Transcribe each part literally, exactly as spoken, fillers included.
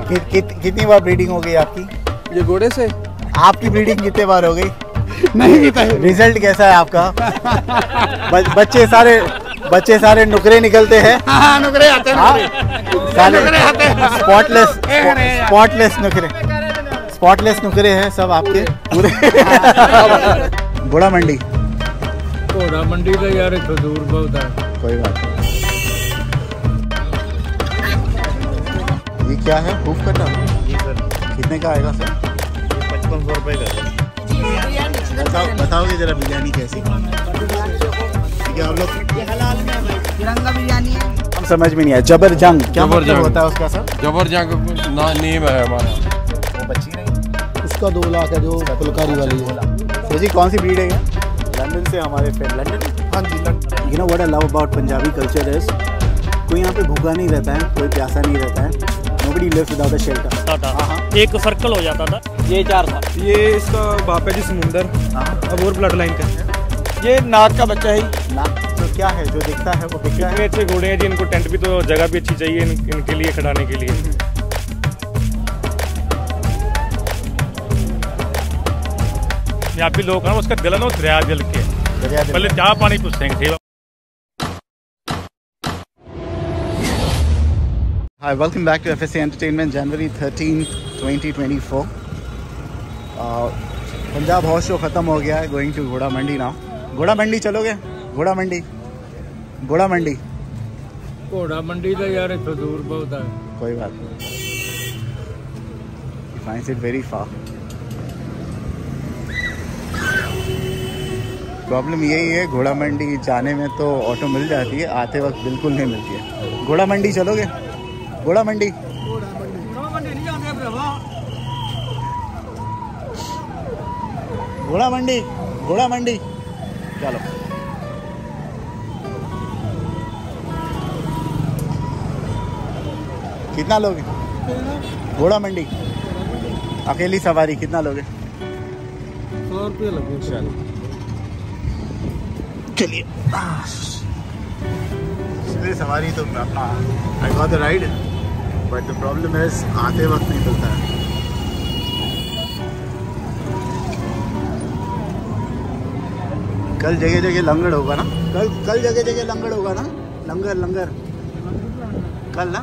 कि, कि, कितनी बार ब्रीडिंग हो गई आपकी? ये घोड़े से आपकी ब्रीडिंग कितने बार हो गई? नहीं पता। रिजल्ट कैसा है आपका? ब, बच्चे सारे बच्चे सारे नुकरे निकलते हैं। हाँ, नुकरे आते हैं, सारे नुकरे आते हैं। स्पॉटलेस स्पॉटलेस नुकरे स्पॉटलेस नुकरे हैं सब आपके पूरे। घोड़ा मंडी घोड़ा मंडी का यार इतना दूर बहुत है। कोई बात नहीं। ये क्या है? खूब कटा जी सर। कितने का आएगा सर? ये पचपन सौ रुपये का है। बताओ बताओगे जरा बिरयानी कैसी? ठीक है आप लोग तिरंगा बिरयानी है। हम समझ में नहीं आया। जबर जंग क्या मतलब जंग। होता है उसका सर? जबर जंग ना नेम है हमारा। वो बच्ची नहीं उसका दो लाख है जो फुलकारी वाली है। तो जी कौन सी ब्रीड है ये? लंदन से हमारे फ्रेंड लंदन। हाँ जी, you know what I love about Punjabi culture is कोई यहाँ पे भूखा नहीं रहता है, कोई प्यासा नहीं रहता है। Nobody lives without a shelter. एक सर्कल हो जाता था। ये चार था। ये इसका बाप है जी समुंदर, अब और ब्लड लाइन का है। ये नाग का बच्चा है। ना तो क्या है जो दिखता है वो बिकता है। इतने अच्छे घोड़े हैं जी, इनको टेंट भी तो जगह भी अच्छी चाहिए इन, इनके लिए खड़ाने के लिए। यहाँ भी लोग हैं उसका दिल है ना दरिया दिल के पहले चाह पानी पूछेंगे। Hi, welcome back to F S A Entertainment, January thirteenth, twenty twenty-four. Uh, Punjab horse show ख़त्म हो गया है. Going to घोड़ा मंडी now. घोड़ा मंडी चलोगे? घोड़ा मंडी घोड़ा मंडी घोड़ा मंडी का यार इतना दूर बहुत है। कोई बात नहीं. He finds it very far. Problem यही है घोड़ा मंडी जाने में तो ऑटो मिल जाती है, आते वक्त बिल्कुल नहीं मिलती है. घोड़ा मंडी चलोगे? घोड़ा मंडी घोड़ा मंडी घोड़ा मंडी चलो. कितना लोगे? घोड़ा मंडी अकेली सवारी कितना लोगे? सौ रुपये लगे। चलो चलिए. इसलिए सवारी तो अपना I got the ride but the problem है आते वक्त नहीं मिलता है. कल जगह जगह लंगर होगा ना? कल कल जगह जगह लंगर होगा ना? लंगर लंगर कल ना?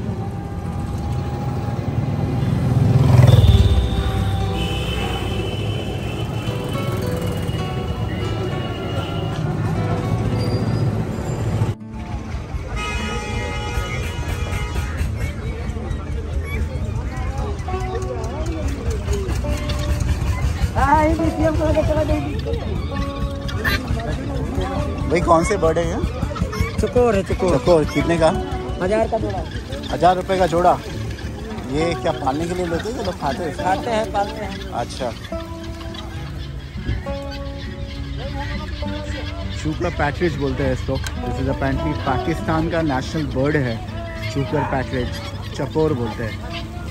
भाई कौन से बर्ड है ये? चकोर है चकोर। चकोर कितने का? हजार का जोड़ा। हजार रुपए का जोड़ा. ये क्या पालने के लिए लेते हैं? लोग खाते हैं? खाते हैं पालते हैं। अच्छा. शुक्र पैट्रिज बोलते हैं इसको. दिस इज अपेरेंटली पाकिस्तान का नेशनल बर्ड है. शुक्र पैट्रिज चकोर बोलते हैं.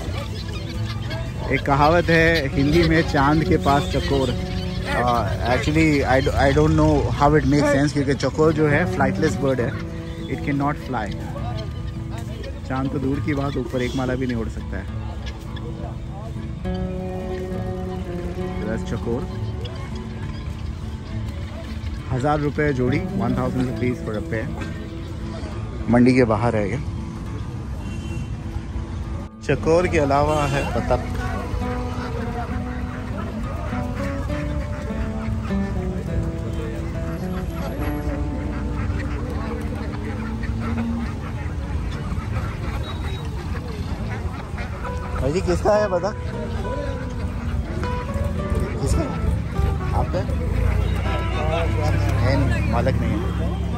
एक कहावत है हिंदी में चांद के पास चकोर. Actually I I don't know how it make sense क्योंकि चकोर जो है फ्लाइटलेस बर्ड है. It can not fly. चांद तो दूर की बात, ऊपर एक माला भी नहीं उड़ सकता है. चकोर हजार रुपये जोड़ी, वन थाउजेंड रुपीज पर रुपये. मंडी के बाहर है ये. चकोर के अलावा है बतख. भाई जी किसका है बता? किसका? आपका? है नहीं, मालिक नहीं है.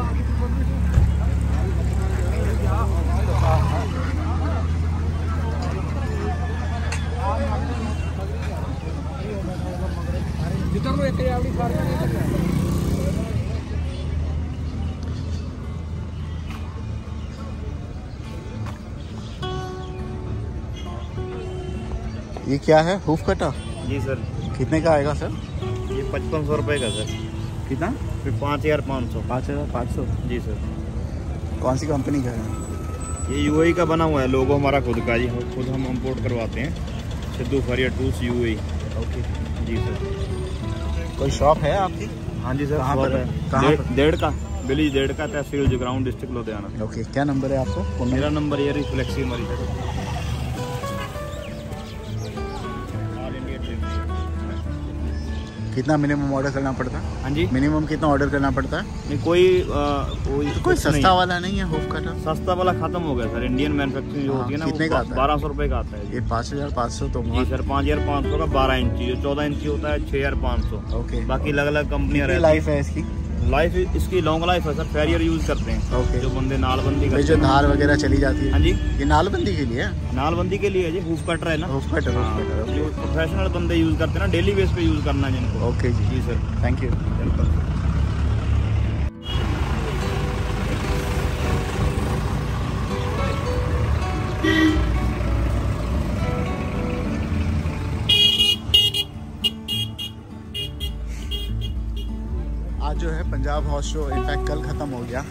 ये क्या है? Hoof cutter? जी सर। कितने का आएगा सर? ये पचपन सौ रुपये का सर। कितना? फिर पाँच हज़ार पाँच सौ। पाँच हज़ार पाँच सौ. जी सर। कौन सी कंपनी का है? ये यूएई का बना हुआ है, लोगो हमारा खुद का, जी खुद हम इंपोर्ट करवाते हैं। Sidhu farrier tools UAE. Okay जी सर। कोई शॉप है आपकी? हाँ जी सर, कहाँ शॉप पर है? कहाँ डेढ़ पर? डेढ़ का विलेज डेढ़ का तहसील जगराउंड डिस्ट्रिक्ट लुधियाना। ओके, क्या नंबर है आपको? मेरा नंबर ये रिफ्लेक्सी हमारी है। कितना मिनिमम ऑर्डर करना पड़ता है? हाँ जी, मिनिमम कितना ऑर्डर करना पड़ता है? नहीं कोई आ, कोई तो कोई कुछ सस्ता नहीं। वाला नहीं है हुफ कटर? सस्ता वाला खत्म हो गया सर। इंडियन मैन्युफैक्चरिंग जो हाँ, होती है ना, कितने का आता है? बारह सौ रुपये का आता है। ये पाँच हजार पाँच सौ तो जी बहुत। सर, पाँच हजार पाँच सौ का बारह इंची, जो चौदह इंची होता है छः हजार पाँच सौ। ओके, बाकी अलग अलग कंपनियाँ रहती लाइफ है इसकी? हैं। लाइफ इसकी लॉन्ग लाइफ है सर, फेरियर यूज करते हैं। ओके। जो बंदे नालबंदी भाई करते जो हैं। धार वगैरह चली जाती है? हाँ जी, ये नालबंदी के लिए है? नालबंदी के लिए है जी, हुफ कटर है ना। Hoof cutter, hoof cutter, okay. जो प्रोफेशनल बंदे यूज करते हैं ना, डेली बेस पे यूज करना है जिनको। ओके जी, जी सर, थैंक यू। वेलकम। आज जो है पंजाब हॉर्स शो, इनफैक्ट कल ख़त्म हो गया।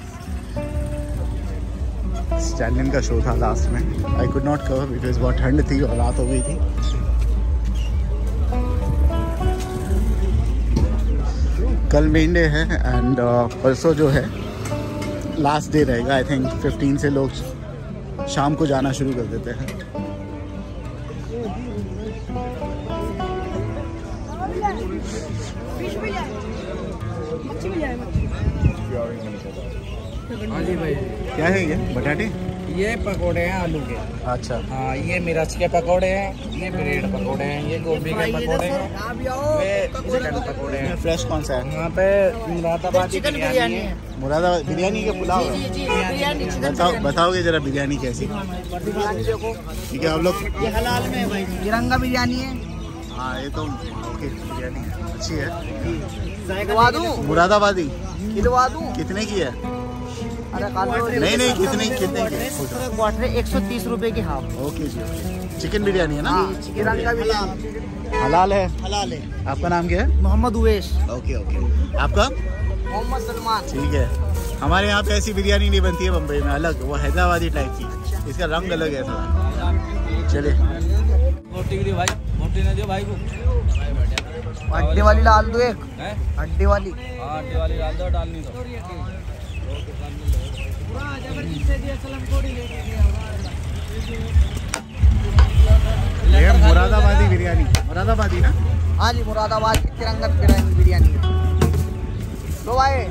स्टैलियन का शो था लास्ट में। I could not cover because बहुत ठंड थी और रात हो गई थी। कल मेन डे है एंड uh, परसों जो है लास्ट डे रहेगा। आई थिंक फिफ्टीन से लोग शाम को जाना शुरू कर देते हैं। हाँ जी भाई, क्या है ये? बटाटे? ये पकोड़े हैं आलू के। अच्छा, हाँ, ये मिर्च के पकोड़े हैं, ये ब्रेड पकोड़े हैं, ये गोभी के पकोड़े हैं, ये चिकन पकोड़े हैं। फ्रेश कौन सा है? यहाँ पे मुरादाबादी बिरयानी है। मुरादाबाद बिरयानी का पुलाव है? बताओ, बताओगे जरा बिरयानी कैसी? ठीक है, आप लोग। ये हलाल में है भाई, तिरंगा बिरयानी है। हाँ, ये तो ओके, बिरयानी अच्छी है। खिलवा दूँ? मुरादाबादी खिलवा दूँ? कितने की है? अरे नहीं नहीं, कितने कितने की? क्वार्टर एक सौ तीस रुपए की हाफ। ओके जी, ओके। चिकन बिरयानी है ना? तिरंगा बिरयानी हलाल है? हलाल है। आपका नाम क्या है? मोहम्मद उवेश। Okay okay. आपका? मोहम्मद सलमान। ठीक है। हमारे यहाँ पे ऐसी बिरयानी नहीं बनती है बम्बई में, अलग, वो हैदराबादी टाइप की, इसका रंग अलग है थोड़ा। चलिए, हड्डी वाली डाल दो एक। हड्डी वाली? हड्डी वाली डाल दो, डालनी तो। ये मुरादाबादी बिरयानी, मुरादाबादी ना? हाँ जी, मुरादाबाद की तिरंगा बिरयानी बिरयानी है। दो आए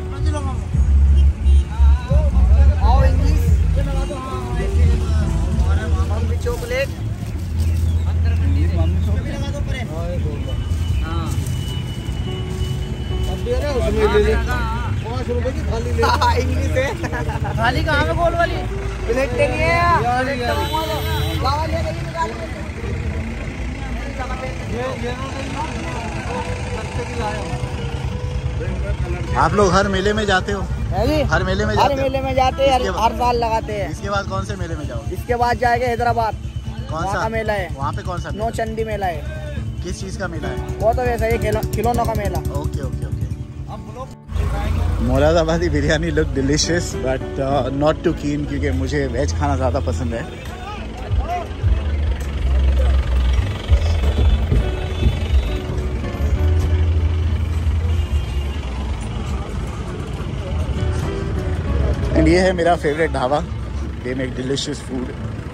और इंग्लिश मम्मी चॉकलेट। पाँच रुपए की थाली ले। इंग्लिश है। थाली कहाँ पे? गोल वाली प्लेट के लिए। आप लोग हर मेले में जाते हो? है जी, हर मेले में हर जाते हो? मेले में जाते हैं, इसके हर बाद- हर साल लगाते हैं। इसके बाद कौन से मेले में जाओगे? इसके बाद जाएंगे हैदराबाद, कौन वहाँ सा का मेला है। वहाँ पे कौन सा नौ मेला? चंडी मेला है। किस चीज़ का मेला है? वो तो वैसा ही खिलो, खिलौनों का मेला। Okay okay okay. Moradabadi biryani look delicious but not too keen, क्योंकि मुझे वेज खाना ज़्यादा पसंद है। एंड ये है मेरा favourite dhaba. They make delicious food.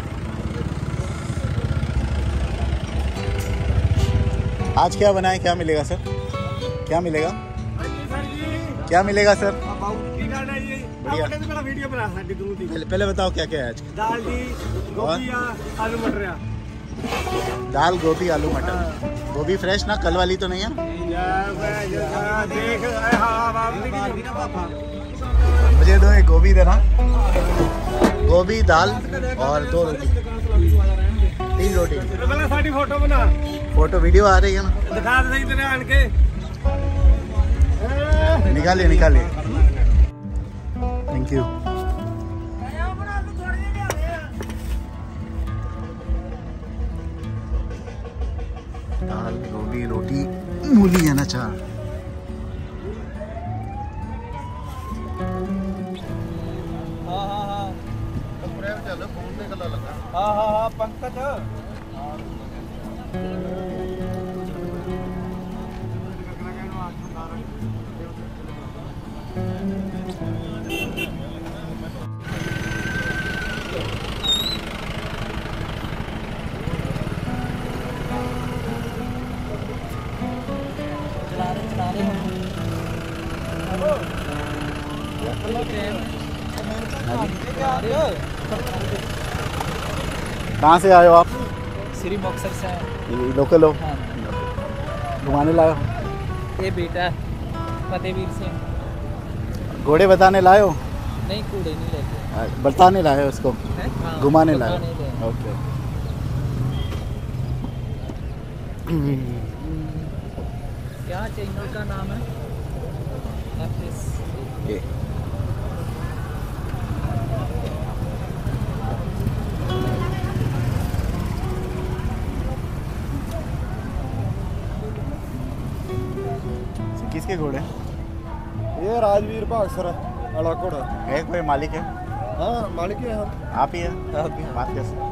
आज क्या बनाए? क्या मिलेगा सर? क्या मिलेगा? क्या मिलेगा सर? बढ़िया। पहले, पहले बताओ क्या क्या है आज? दाल दी, गोभी, आलू मटर। दाल, गोभी, आलू मटर। गोभी फ्रेश ना? कल वाली तो नहीं है? देख, मुझे दो एक गोभी देना। गोभी, दाल और दो रोटी, तीन रोटी। साड़ी फोटो बना, फोटो वीडियो आ रही है ना? दिखा दे सही तरह आन के। निकालिए निकालिए। Thank you. दाल, गोभी, रोटी, मूली है ना, चार। हाँ हाँ हाँ। हाँ हाँ हाँ पंकज कहाँ से आए हो आप? श्री बॉक्सर से है। लोकल हो? हाँ। घुमाने लाए हो? ये बेटा फतेहवीर से। घोड़े बताने लाए हो? नहीं कूड़े नहीं लेते। बताने लाए हो उसको? हाँ, घुमाने लाए घुमाने ले। हो? ओके। क्या चैनल का नाम है? ये किसके घोड़े? ये राजवीर भागसर अलाकोड़ा है। कोई मालिक है? हाँ मालिक है हम। आप ही है? बात कैसे?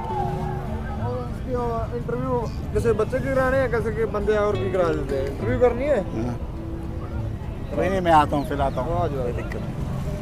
इंटरव्यू किसी बच्चे की कराने हैं, किसी के बंदे और की करा देते हैं। इंटरव्यू करनी है? कोई नहीं, मैं आता हूँ, फिर आता हूँ, कोई दिक्कत नहीं।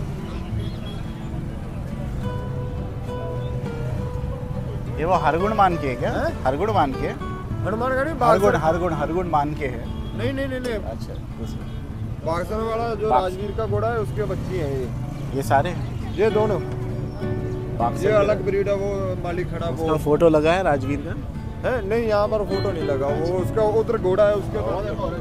ये वो हरगुण मान के है क्या? हरगुण मान के? हनुमान गाड़ी हरगुण हरगुण हरगुण मान के है? नहीं नहीं नहीं नहीं। अच्छा, बागसर वाला जो राजवीर का घोड़ा है उसके बच्चे हैं ये। ये सारे? ये दोनों। बागसर ये अलग ब्रीड है। वो मालिक खड़ा वो फोटो लगा है राजवीर का? है नहीं, यहाँ पर फोटो नहीं लगा। वो उसका उधर घोड़ा है उसके।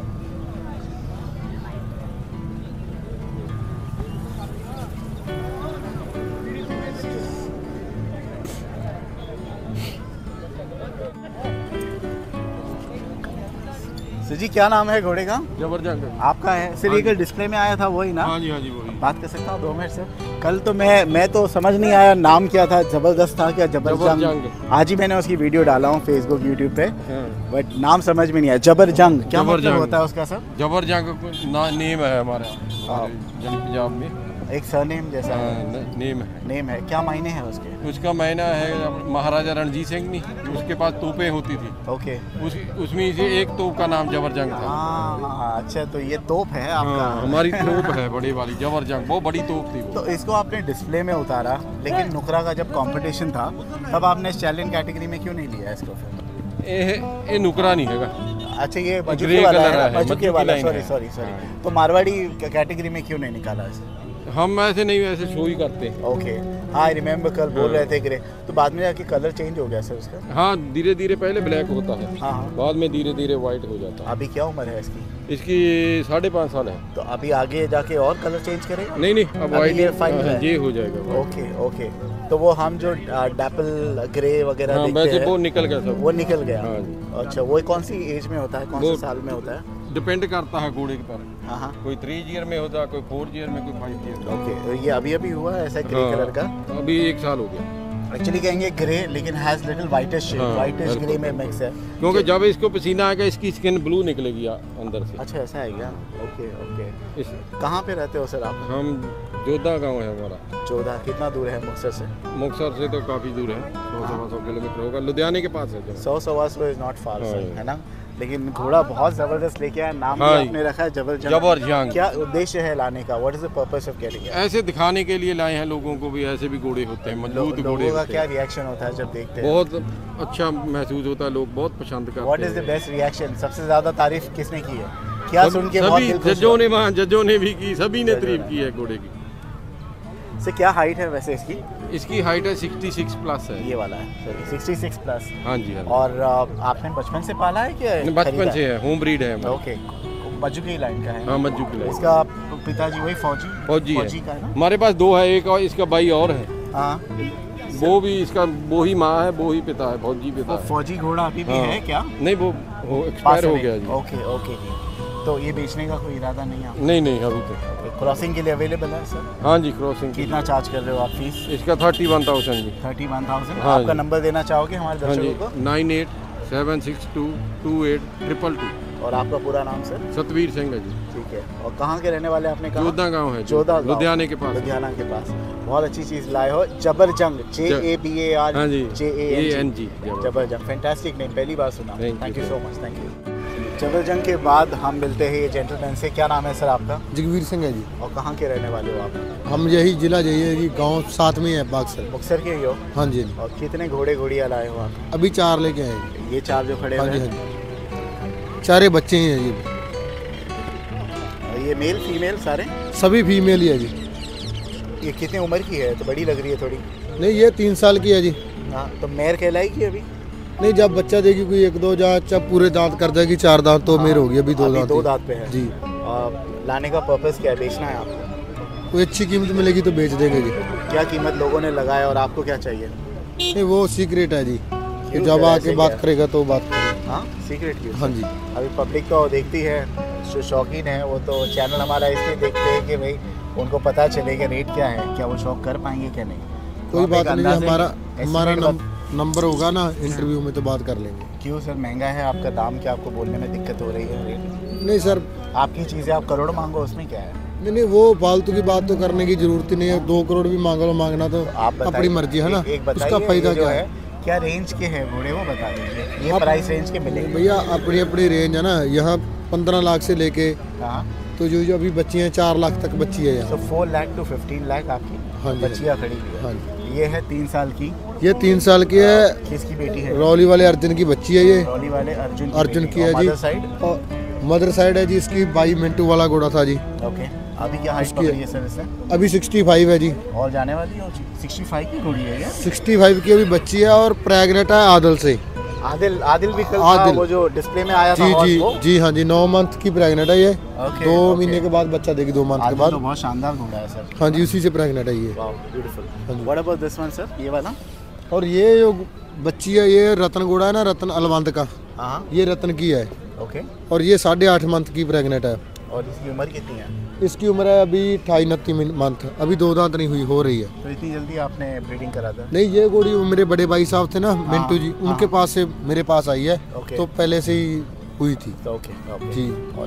सर जी क्या नाम है घोड़े का? जबरजंग। आपका है? सिर्फ एक डिस्प्ले में आया था वही ना? हाँ जी हाँ जी वही। बात कर सकता हूँ दो मिनट से? कल तो मैं मैं तो समझ नहीं आया नाम क्या था, जबरदस्त था क्या? जबरजंग। आज ही मैंने उसकी वीडियो डाला हूँ फेसबुक यूट्यूब पे, बट नाम समझ में नहीं आया। जबरजंग क्या मतलब होता है उसका सर? जबरजंग नेम है हमारे पंजाब में, एक सरनेम जैसा नेम है। नेम है। क्या मायने है उसके? उसका मायना है महाराजा रणजीत सिंह ने, उसके पास तोपें होती थी। ओके। उस उसमें से एक तोप का नाम जबरजंग था। हाँ अच्छा, तो ये तोप है आपका? हाँ, हमारी तोप है बड़ी वाली जबरजंग, बहुत बड़ी तोप थी वो। तो इसको आपने डिस्प्ले में उतारा, लेकिन नुकरा का जब कंपटीशन था तब आपने स्टैलियन कैटेगरी में क्यों नहीं लिया इसको फिर? ये ये नुकरा नहीं है। अच्छा, ये बजुके वाला है, बजुके वाला। सॉरी सॉरी सॉरी तो मारवाड़ी कैटेगरी में क्यों नहीं निकाला इसे? हम ऐसे नहीं, ऐसे शो ही करते हैं। ओके। हाँ आई रिमेम्बर, कल बोल रहे थे ग्रे, तो बाद में जाके कलर चेंज हो गया सर उसका? हाँ धीरे धीरे, पहले ब्लैक होता है, हाँ हाँ, बाद में धीरे धीरे वाइट हो जाता है। अभी क्या उम्र है इसकी? इसकी साढ़े पाँच साल है। तो अभी आगे जाके और कलर चेंज करेगा? नहीं नहीं, अब वाइट ये फाइनल है, ये हो जाएगा। Okay okay. तो वो हम जो डैपल ग्रे वगैरह हाँ, देखते हैं वो निकल गया सब। वो निकल गया? हाँ। अच्छा, वो कौन सी एज में होता है, कौन से साल में होता है? डिपेंड करता है घोड़े के पर। हाँ हाँ। कोई थ्री ईयर में होता है, कोई फोर ईयर में, कोई फाइव ईयर में। ओके, तो ये अभी अभी हुआ है ऐसा ग्रे हाँ, कलर का? अभी एक साल हो गया। एक्चुअली कहेंगे ग्रे, लेकिन has little whitish shade, whitish grey में मिक्स है। क्योंकि जब इसको पसीना आएगा इसकी स्किन ब्लू निकलेगी अंदर से। अच्छा ऐसा है क्या? Okay okay. इस कहाँ पे रहते हो सर आप? हम जोधा गांव है हमारा। जोधा कितना दूर है मुक्तसर से? मुक्तसर से तो काफ़ी दूर है, सौ सवा सौ किलोमीटर होगा, लुधियाने के पास है। सौ सवा सौ इज नॉट फार, हाँ। है ना? लेकिन घोड़ा बहुत जबरदस्त लेके आया, नाम हाँ, भी आपने रखा है जबरजंग। जबरजंग। क्या उद्देश्य है लाने का? What is the purpose of getting? ऐसे दिखाने के लिए लाए हैं लोगों को भी, ऐसे भी घोड़े होते हैं, मजबूत घोड़े लोगों का होते क्या हैं। रिएक्शन होता है जब देखते हैं? बहुत अच्छा महसूस होता है, लोग बहुत पसंद करते हैं। What is the best reaction? सबसे ज्यादा तारीफ किसने की है? क्या सुन के बहुत सभी दिल खुश जजों हुआ? ने, वहाँ जजों ने भी की, सभी ने तारीफ की है घोड़े की। से क्या हाइट है वैसे इसकी? इसकी हाइट है छियासठ प्लस है। ये वाला है सॉरी छियासठ प्लस। हाँ जी हाँ। और uh, आपने बचपन से पाला है क्या? बचपन से है, होम ब्रीड है हमारा। ओके, मज्जू की लाइन का है? हाँ मज्जू की लाइन। इसका पिताजी वही फौजी फौजी फौजी है। का है ना? हमारे पास दो है, एक और इसका भाई और है। हाँ, वो भी इसका वो ही माँ है, वो ही पिता है, फौजी पिता है। फौजी घोड़ा अभी भी हाँ। है क्या? नहीं, वो एक्सपायर हो गया जी। Okay okay. तो ये बेचने का कोई इरादा नहीं है? नहीं नहीं, अभी तो। क्रॉसिंग के लिए अवेलेबल है सर? हाँ जी, क्रॉसिंग। कितना चार्ज कर रहे हो आप फीस? इसका थर्टी वन थाउजेंड जी। Thirty one thousand. हाँ आपका जी। नंबर देना चाहोगे हमारे हाँ जी, दर्शकों को? Nine eight seven six two two eight triple two. और आपका पूरा नाम सर? सतवीर सिंह है जी। ठीक है। और कहाँ के रहने वाले आपने कहा? जोधा गांव है। जोधा गांव, लुधियाने के पास। लुधियाना के पास। बहुत अच्छी चीज़ लाए हो। Jabarjang, J A B A R J A N G, Jabarjang. Fantastic name, पहली बार सुना। Thank you so much, thank you. Jabarjang के बाद हम मिलते हैं ये जेंटलमैन से। क्या नाम है सर आपका? जगवीर सिंह है जी। और कहाँ के रहने वाले हो आप? हम यही जिला जाइए जी, गांव साथ में है बक्सर। बक्सर के ही हो? हाँ जी। और कितने घोड़े घोड़ियाँ लाए हो आप? अभी चार लेके आए। ये चार जो खड़े हाँ हुए जी, हैं? हाँ जी। चारे बच्चे ही हैं ये। ये मेल फीमेल सारे? सभी फीमेल ही है जी। ये कितने उम्र की है? तो बड़ी लग रही है थोड़ी। नहीं, ये तीन साल की है जी। हाँ, तो मेर कहलाएगी अभी? नहीं, जब बच्चा देगी कोई एक दो दांत, जब पूरे दांत कर देगी चार दांत तो मेर होगी। अभी दो दांत दो दांत पे है जी। और लाने का पर्पस क्या है? बेचना है आपको? कोई अच्छी कीमत मिलेगी तो बेच देंगे जी। क्या कीमत लोगों ने लगाया और आपको क्या चाहिए? नहीं, वो सीक्रेट है जी, जब आके बात करेगा तो बात करेगा। हाँ, सीक्रेट की? हाँ जी। अभी पब्लिक तो देखती है, जो शौकीन है वो तो चैनल हमारा इसलिए देखते हैं कि भाई उनको पता चले कि रेट क्या है, क्या वो शौक कर पाएंगे क्या नहीं। कोई बात नहीं, हमारा हमारा नंबर होगा ना इंटरव्यू में तो बात कर लेंगे। क्यों सर, महंगा है आपका दाम? क्या आपको बोलने में दिक्कत हो रही है? रेट नहीं सर, आपकी चीज़ें आप करोड़ मांगो, उसमें क्या है? नहीं नहीं, वो फालतू की बात तो करने की जरूरत ही नहीं है। दो करोड़ भी मांग लो, मांगना तो आप अपनी मर्जी है ना। एक उसका फायदा क्या है? क्या रेंज के हैं घोड़े वो बता दीजिए। ये प्राइस रेंज के मिलेंगे भैया? अपनी अपनी रेंज है ना। यहाँ पंद्रह लाख से लेके तो जो जो अभी बच्ची हैं चार लाख तक बच्ची है यहाँ। Four lakh to fifteen lakh आपकी हाँ बच्चियाँ खड़ी हुई है। हाँ, ये है तीन साल की। ये तीन साल की है। किसकी बेटी है? रौली वाले अर्जुन की बच्ची है ये। रौली वाले अर्जुन की अर्जुन की है जी। Mother side? मदर साइड है जी इसकी। भाई मिंटू वाला घोड़ा था जी। ओके। अभी क्या हाइट पकड़ी है सर इससे? अभी सिक्सटी फाइव है जी। और जाने वाली है? सिक्सटी फाइव की घोड़ी है यार। सिक्सटी फाइव की अभी बच्ची है और प्रेग्नेंट है आदिल से। आदिल आदिल भी कल आदिल। वो जो डिस्प्ले में आया जी था जी वो? जी हाँ जी, नौ मंथ की प्रेग्नेंट है ये। ओके, दो ओके। महीने के बाद बच्चा देगी, दो मंथ के बाद। तो बहुत शानदार घोड़ा है सर। हाँ जी, उसी से प्रेग्नेंट है ये। Wow, beautiful. What about this one sir, ये वाला? और ये जो बच्ची है ये रतन घोड़ा है ना, रतन अलवंत का। हाँ, ये रतन की है। ओके। और ये साढ़े आठ मंथ की प्रेग्नेंट है। और इसकी उम्र कितनी है? इसकी उम्र है अभी अठाई उनतीस मंथ। अभी दो दांत नहीं हुई, हो रही है। तो इतनी जल्दी आपने ब्रीडिंग करा था? नहीं, ये घोड़ी मेरे बड़े भाई साहब थे ना, मिंटू जी, उनके पास से मेरे पास आई है। तो पहले से ही हुई थी। तो ओके, ओके जी।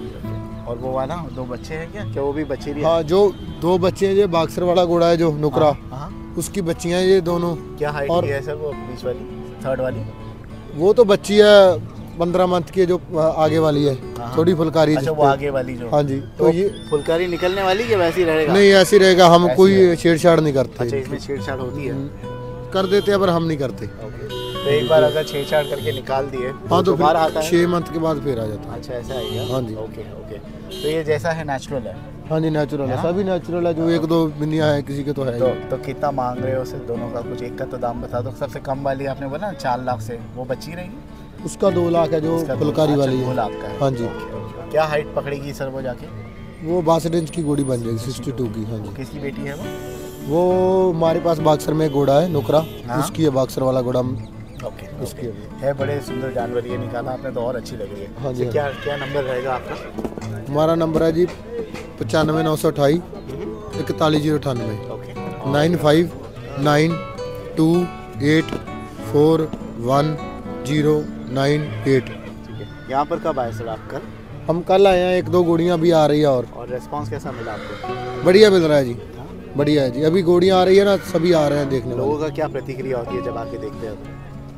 और वो वाला दो बच्चे हैं क्या? क्या वो भी बच्चे भी? हाँ, जो दो बच्चे हैं, ये बाक्सर वाला घोड़ा है जो नुकरा, हाँ, उसकी बच्चियां ये दोनों। क्या हाइट की है सर वो बीच वाली, थर्ड वाली? वो तो बच्ची है पंद्रह मंथ की, जो आगे वाली है थोड़ी फुलकारी। अच्छा, वो आगे वाली जो? हाँ जी। तो, तो ये फुलकारी निकलने वाली या वैसी रहेगा? नहीं, ऐसी रहेगा। हम कोई छेड़छाड़ नहीं करते। अच्छा, इसमें छेड़छाड़ होती है? कर देते हैं पर हम नहीं करते। तो एक बार अगर छेड़छाड़ करके निकाल दिए हाँ तो दोबारा आता है? छह मंथ के बाद फिर आ जाता है। अच्छा, ऐसा है क्या? हाँ जी। Okay, okay. तो ये जैसा है नेचुरल है? हाँ जी, नेचुरल है। सभी नेचुरल है। जो एक दो बिंदियाँ है किसी के तो है। तो, तो कितना मांग रहे हो सर दोनों का? कुछ एक का तो दाम बता दो। सबसे कम वाली आपने बोला चार लाख से, वो बची रहेगी? उसका दो लाख है जो फुलकारी वाली है। दो लाख का है। हाँ जी। क्या हाइट पकड़ेगी सर वो जाके? वो बासठ इंच की घोड़ी बन जाएगी, सिक्सटी टू की। हाँ जी। किसकी बेटी है वो? वो हमारे पास बाक्सर में घोड़ा है नुकरा, उसकी है बाक्सर वाला घोड़ा। ओके, उसकी है। बड़े सुंदर जानवर ये निकाला आपने तो और अच्छी लग रही है। हाँ जी। क्या क्या नंबर रहेगा आपका? हमारा नंबर है जी पचानवे नौ सौ अठाई इकतालीस जीरो अठानवे nine five nine two eight four one zero nine eight. ठीक है। यहाँ पर कब आए सर आप? कल? हम कल आए हैं। एक दो घोड़ियाँ भी आ रही है। और और रेस्पॉन्स कैसा मिला आपको? बढ़िया मिल रहा है जी, बढ़िया है जी। अभी घोड़ियाँ आ रही है ना, सभी आ रहे हैं देखने। लोगों का क्या प्रतिक्रिया होती है जब आके देखते हैं?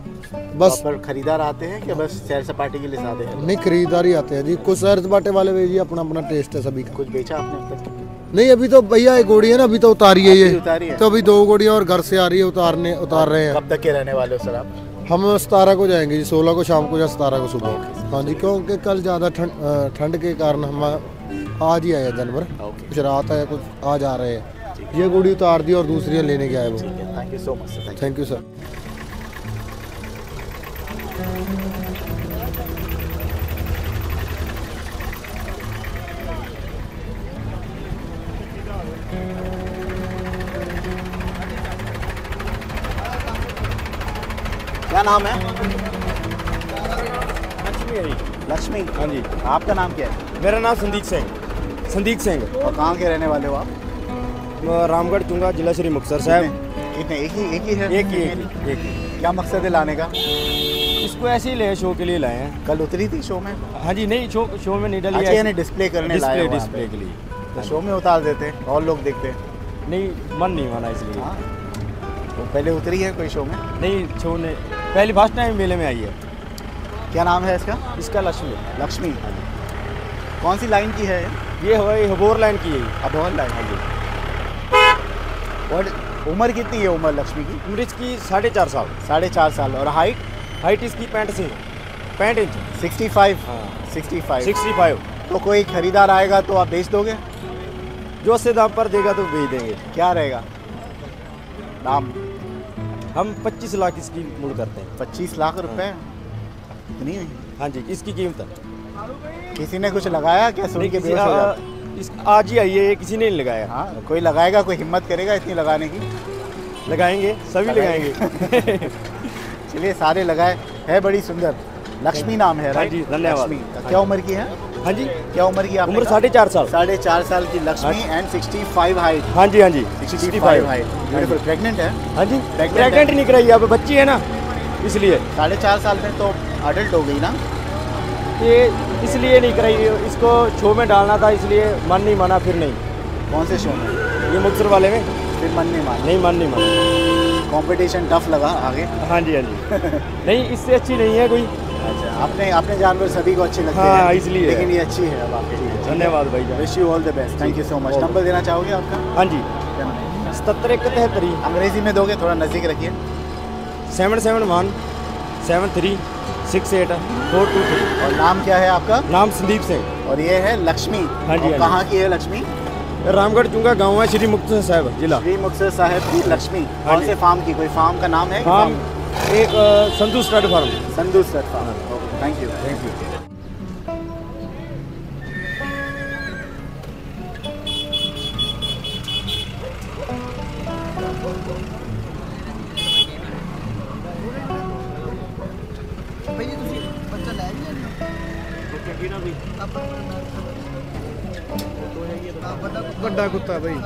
बस पर खरीदार आते हैं कि बस सैर सपाटे के लिए आते हैं? नहीं, खरीदारी आते हैं जी। कुछ सैर सपाटे वाले भी जी, अपना अपना टेस्ट है सभी का। कुछ बेचा आपने अब तक? नहीं, अभी तो भैया एक घोड़ी है ना, अभी तो उतारी है ये। उतारी है? तो अभी दो घोड़ियाँ और घर से आ रही है, उतारने उतार रहे हैं। कब तक के रहने वाले हो सर आप? हम सतारह को जाएंगे जी, सोलह को शाम को या सतारह को सुबह। हाँ जी, क्योंकि कल ज़्यादा ठंड ठंड के कारण हम आज ही आए जानवर। कुछ रात है, कुछ आज आ रहे हैं। ये घोड़ी उतार दी और दूसरी लेने के आए वो। Thank you so much sir. Thank you sir. क्या नाम है? लक्ष्मी है। लक्ष्मी? हाँ जी। आपका नाम क्या है? मेरा नाम संदीप सिंह। संदीप सिंह। और कहाँ के रहने वाले हो आप? रामगढ़ चुंगा, जिला श्री मुक्तसर साहब। कितने? एक ही एक ही है? एक ही एक ही, एक ही। क्या मकसद है लाने का? इस इसको ऐसे ही ले शो के लिए लाए हैं। कल उतरी थी शो में? हाँ जी, नहीं शो शो में नहीं डली। अच्छा, यानी डिस्प्ले करने लाए डिस्प्ले डिस्प्ले के लिए। तो शो में उतार देते और लोग देखते? नहीं, मन नहीं माना इसलिए। हाँ। तो पहले उतरी है कोई शो में? नहीं, शो ने पहली फर्स्ट टाइम मेले में आई है। क्या नाम है इसका? इसका लक्ष्मी। लक्ष्मी। कौन सी लाइन की है? ये हबोर लाइन की है। हबोर लाइन। हाँ जी। और उम्र कितनी है उम्र लक्ष्मी की? उम्र इसकी साढ़े चार साल। साढ़े चार साल। और हाइट? हाइट इसकी पैंट से पैंट इंच। Sixty five. हाँ, सिक्सटी फाइव। Sixty five. तो कोई खरीदार आएगा तो आप बेच दोगे? जो से दाम पर देगा तो बेच देंगे। क्या रहेगा दाम? हम पच्चीस लाख इसकी मूल करते हैं। पच्चीस लाख रुपए? इतनी? हाँ जी, इसकी कीमत है। किसी ने कुछ लगाया क्या? सुन के बेहोश हो जाता? इस आज ही आई है, किसी ने नहीं लगाया। हाँ, कोई लगाएगा, कोई हिम्मत करेगा इतनी लगाने की? लगाएंगे, सभी लगाएंगे। चलिए, सारे लगाए। है बड़ी सुंदर। लक्ष्मी नाम है? हाँ जी, धन्यवाद। क्या उम्र की है? हाँ जी, क्या उम्र की? उम्र साढ़े चार साल। साढ़े चार साल की Lakshmi and sixty five height. हाँ जी, हाँ जी, sixty five height. Beautiful. Pregnant है? हाँ जी, प्रेग्नेंट नहीं कराई, अब बच्ची है ना, इसलिए। साढ़े चार साल में तो अडल्ट हो गई ना? ये इसलिए नहीं कराई, इसको शो में डालना था, इसलिए मन नहीं माना। फिर नहीं। कौन से शो में? ये मुक्तसर वाले में। फिर मन नहीं माना? नहीं, मन नहीं माना। कंपटीशन टफ लगा आगे? हाँ जी, हाँ जी। नहीं, इससे अच्छी नहीं है कोई। अच्छा, अपने अपने जानवर सभी को अच्छे लगते हाँ, हैं, इसलिए। लेकिन ये अच्छी है अब आपके लिए। धन्यवाद भाई। Wish you all the best. Thank you so much. Number देना चाहोगे आपका? हाँ जी, सत्तर इकहत्तर। अंग्रेजी में दोगे? थोड़ा नज़दीक रखिए। Seven seven one seven three six eight four two three. और नाम क्या है आपका? नाम संदीप सिंह। और ये है लक्ष्मी? हाँ जी। कहाँ की है लक्ष्मी? रामगढ़ चुंगा गांव है, श्री मुक्तसर साहब जिला। श्री मुक्तसर साहब की लक्ष्मी। कौन से फार्म की? कोई फार्म का नाम है? फार्म एक Sandhu stud farm. Sandhu stud farm. Thank you, thank you. ਵੱਡਾ ਕੁੱਤਾ ਬਈ।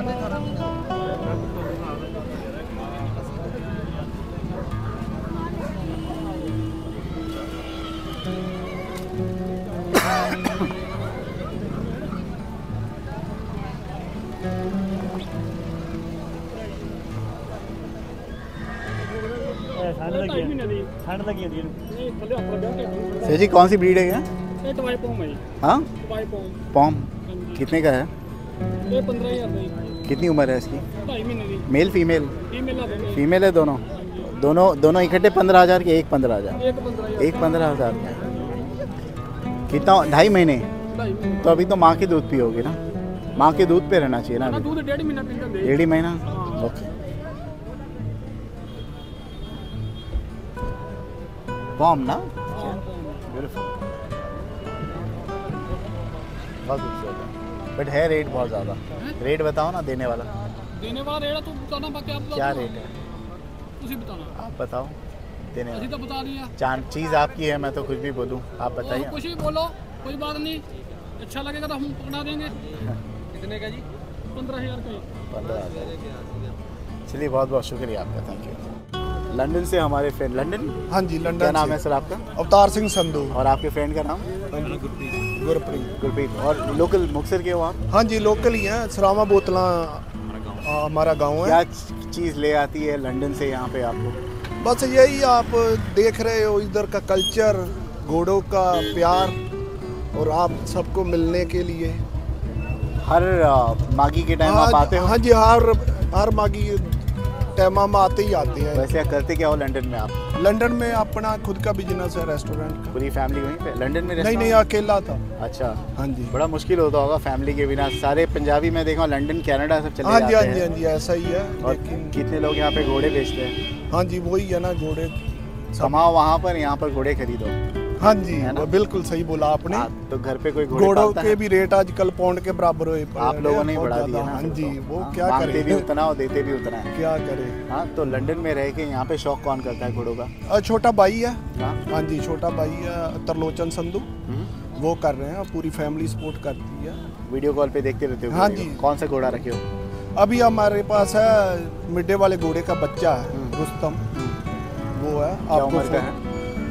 ठंड लगी होती है। सर जी, कौन सी ब्रीड है ये? हाँ, पॉम। कितने का है? कितनी उम्र है इसकी? Male female? फीमेल है दोनों? दोनों दोनों इकट्ठे पंद्रह हज़ार के? एक पंद्रह हज़ार? एक पंद्रह हज़ार का। कितना? ढाई महीने? तो अभी तो माँ के दूध पियोगे ना? माँ के दूध पे रहना चाहिए ना? डेढ़ ही महीना। ओके। पॉम ना? बहुत खूबसूरत है, बट है रेट बहुत ज़्यादा। रेट बताओ ना, देने वाला। देने वाला रेट तो बताना, बाकी आप क्या रेट है? उसी बताना। आप बताओ। देने वाला तो बता दिया। चार चीज़ आपकी है, मैं तो कुछ भी बोलूँ, आप बताइए। कुछ भी बोलो, कोई बात नहीं। अच्छा लगेगा तो हम पकड़ा देंगे। कितने का जी? पंद्रह हज़ार का। पंद्रह हज़ार। चलिए, बहुत बहुत शुक्रिया आपका, थैंक यू। लंदन से हमारे फ्रेंड। लंदन? हाँ जी, लंदन। क्या नाम है सर आपका? अवतार सिंह संधू। और आपके फ्रेंड का नाम? गुरप्रीत। गुरप्रीत। और लोकल मुक्तसर के हो आप? हाँ जी, लोकल ही हैं। सरामा बोतला हमारा गांव है। क्या चीज़ ले आती है लंदन से यहाँ पे आपको? बस यही आप देख रहे हो, इधर का कल्चर, घोड़ों का प्यार, और आप सबको मिलने के लिए हर मागी के टाइम आप आते हो? हाँ जी, हर हर मागी टाइम हम आते ही आते हैं। वैसे करते क्या हो लंदन में आप? लंदन में अपना खुद का बिजनेस है, रेस्टोरेंट का। पूरी फैमिली वहीं पे लंदन में? नहीं नहीं, अकेला था। अच्छा। हाँ जी। बड़ा मुश्किल होता होगा फैमिली के बिना। सारे पंजाबी में देखा लंदन कनाडा सब चले हाँ जाते जी, हाँ हैं। जी, हाँ जी, ऐसा ही है। और कितने लोग यहाँ पे घोड़े बेचते हैं? हाँ जी, वही है ना, घोड़े कमाओ वहाँ पर, यहाँ पर घोड़े खरीदो। हाँ जी, वो बिल्कुल सही बोला आपने। तो घर पे कोई घोड़े घोड़ों के भी रेट आजकल पाउंड के बराबर हुए। आप लोगों ने बढ़ा दिया ना। हाँ जी, वो हाँ, क्या मांगते करें, भी उतना और देते भी उतना है। क्या करे। हाँ, तो लंदन में रह के यहाँ पे शौक कौन करता है घोड़ों का? छोटा भाई है। हाँ, हाँ जी, छोटा भाई है, तरलोचन संधू, वो कर रहे हैं। पूरी फैमिली सपोर्ट करती है। वीडियो कॉल पे देखते रहते हो? हाँ जी। कौन सा घोड़ा रखे हो? अभी हमारे पास है मिड्डे वाले घोड़े का बच्चा है, रुस्तम, वो है। क्या उम्र का है?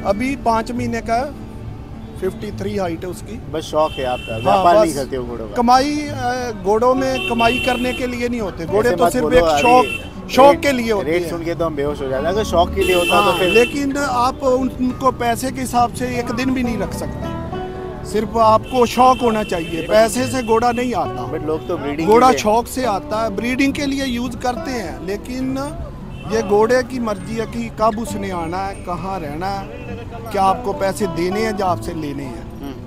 अभी पाँच महीने का है, तिरेपन हाइट है उसकी। बस शौक है आपका, व्यापार हाँ, नहीं करते हो घोड़ों का? कमाई घोड़ों में कमाई करने के लिए नहीं होते घोड़े, तो सिर्फ बोलो, एक शौक शौक के लिए होते रेट हैं। सुन के तो हम बेहोश हो जाते हैं। अगर शौक के लिए होता हाँ, तो फिर लेकिन आप उनको पैसे के हिसाब से एक दिन भी नहीं रख सकते, सिर्फ आपको शौक होना चाहिए। पैसे से घोड़ा नहीं आता, बट लोग तो ब्रीडिंग घोड़ा शौक से आता है, ब्रीडिंग के लिए यूज करते हैं। लेकिन ये घोड़े की मर्जी है कि कब उसने आना है, कहाँ रहना है, क्या आपको पैसे देने हैं या आपसे लेने हैं।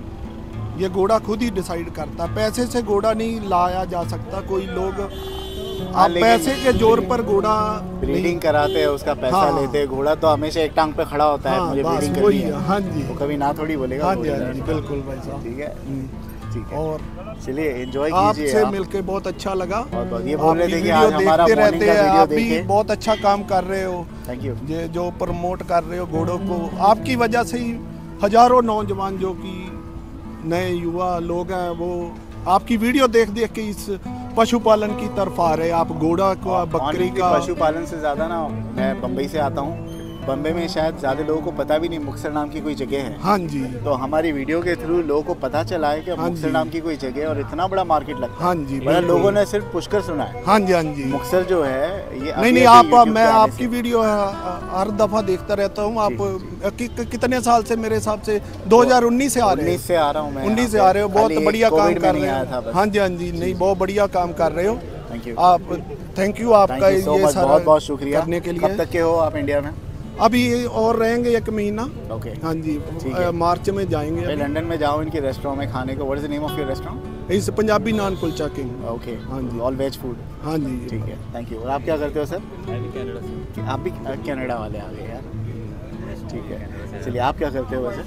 ये घोड़ा खुद ही डिसाइड करता है, पैसे से घोड़ा नहीं लाया जा सकता। कोई लोग आप पैसे के जोर पर घोड़ा ब्रीडिंग कराते हैं, उसका पैसा हाँ, लेते हैं। घोड़ा तो हमेशा एक टांग पे खड़ा होता है, हाँ, मुझे ब्रीडिंग वही करनी है। हाँ जी, तो कभी ना थोड़ी बोलेगा। हाँ जी, हाँ जी, बिल्कुल भाई साहब। ठीक है, ठीक है। और चलिए एंजॉय कीजिए। आपसे आप मिलके बहुत अच्छा लगा। बहुत बहुत ये बोल रहे थे कि वीडियो आज हमारा देखते मॉर्निंग रहते का हैं, वीडियो आप भी देखे। बहुत अच्छा काम कर रहे हो। Thank you. ये जो प्रमोट कर रहे हो घोड़ों को, आपकी वजह से ही हजारों नौजवान जो कि नए युवा लोग हैं वो आपकी वीडियो देख देख के इस पशुपालन की तरफ आ रहे हैं। आप घोड़ा को, बकरी का पशुपालन से ज़्यादा ना, मैं बम्बई से आता हूँ। बम्बई में शायद ज़्यादा लोगों को पता भी नहीं मुक्तसर नाम की कोई जगह है। हाँ जी। तो हमारी वीडियो के थ्रू लोगों को पता चला है कि हाँ मुक्तसर जी। नाम की कोई जगह है और इतना बड़ा मार्केट लगता है। हाँ जी, बड़ा बिल्कुल। लोगों ने सिर्फ पुष्कर सुना है। हाँ जी, हाँ जी। मुक्तसर जो है ये नहीं नहीं, आप मैं आपकी वीडियो हर दफा देखता रहता हूँ। आप कि, कि, कितने साल से, मेरे हिसाब से दो हज़ार उन्नीस से आ रहे हैं। उन्नीस से आ रहा हूँ मैं। उन्नीस से आ रहे हो, बहुत खाली बढ़िया काम कोविड में कर नहीं रहे आया था हो। बस। हाँ जी, हाँ जी, नहीं बहुत बढ़िया काम कर रहे हो। Thank you. आप थैंक यू आपका ये सारा बहुत बहुत शुक्रिया करने के लिए। कब तक के हो आप इंडिया में? अभी और रहेंगे एक महीना। ओके। हाँ जी, ठीक है। मार्च में जाएंगे। मैं लंदन में जाऊँ इनके रेस्टोरेंट में खाने को। What is the name of your restaurant? इस पंजाबी नान कुलचा किंग। ओके। हाँ जी, ऑल वेज फूड। हाँ जी, ठीक है, थैंक यू। और आप क्या करते हो सर? मैं भी कनाडा से। आप भी कनाडा वाले आ गए यार। ठीक है, चलिए आप क्या करते हो वैसे?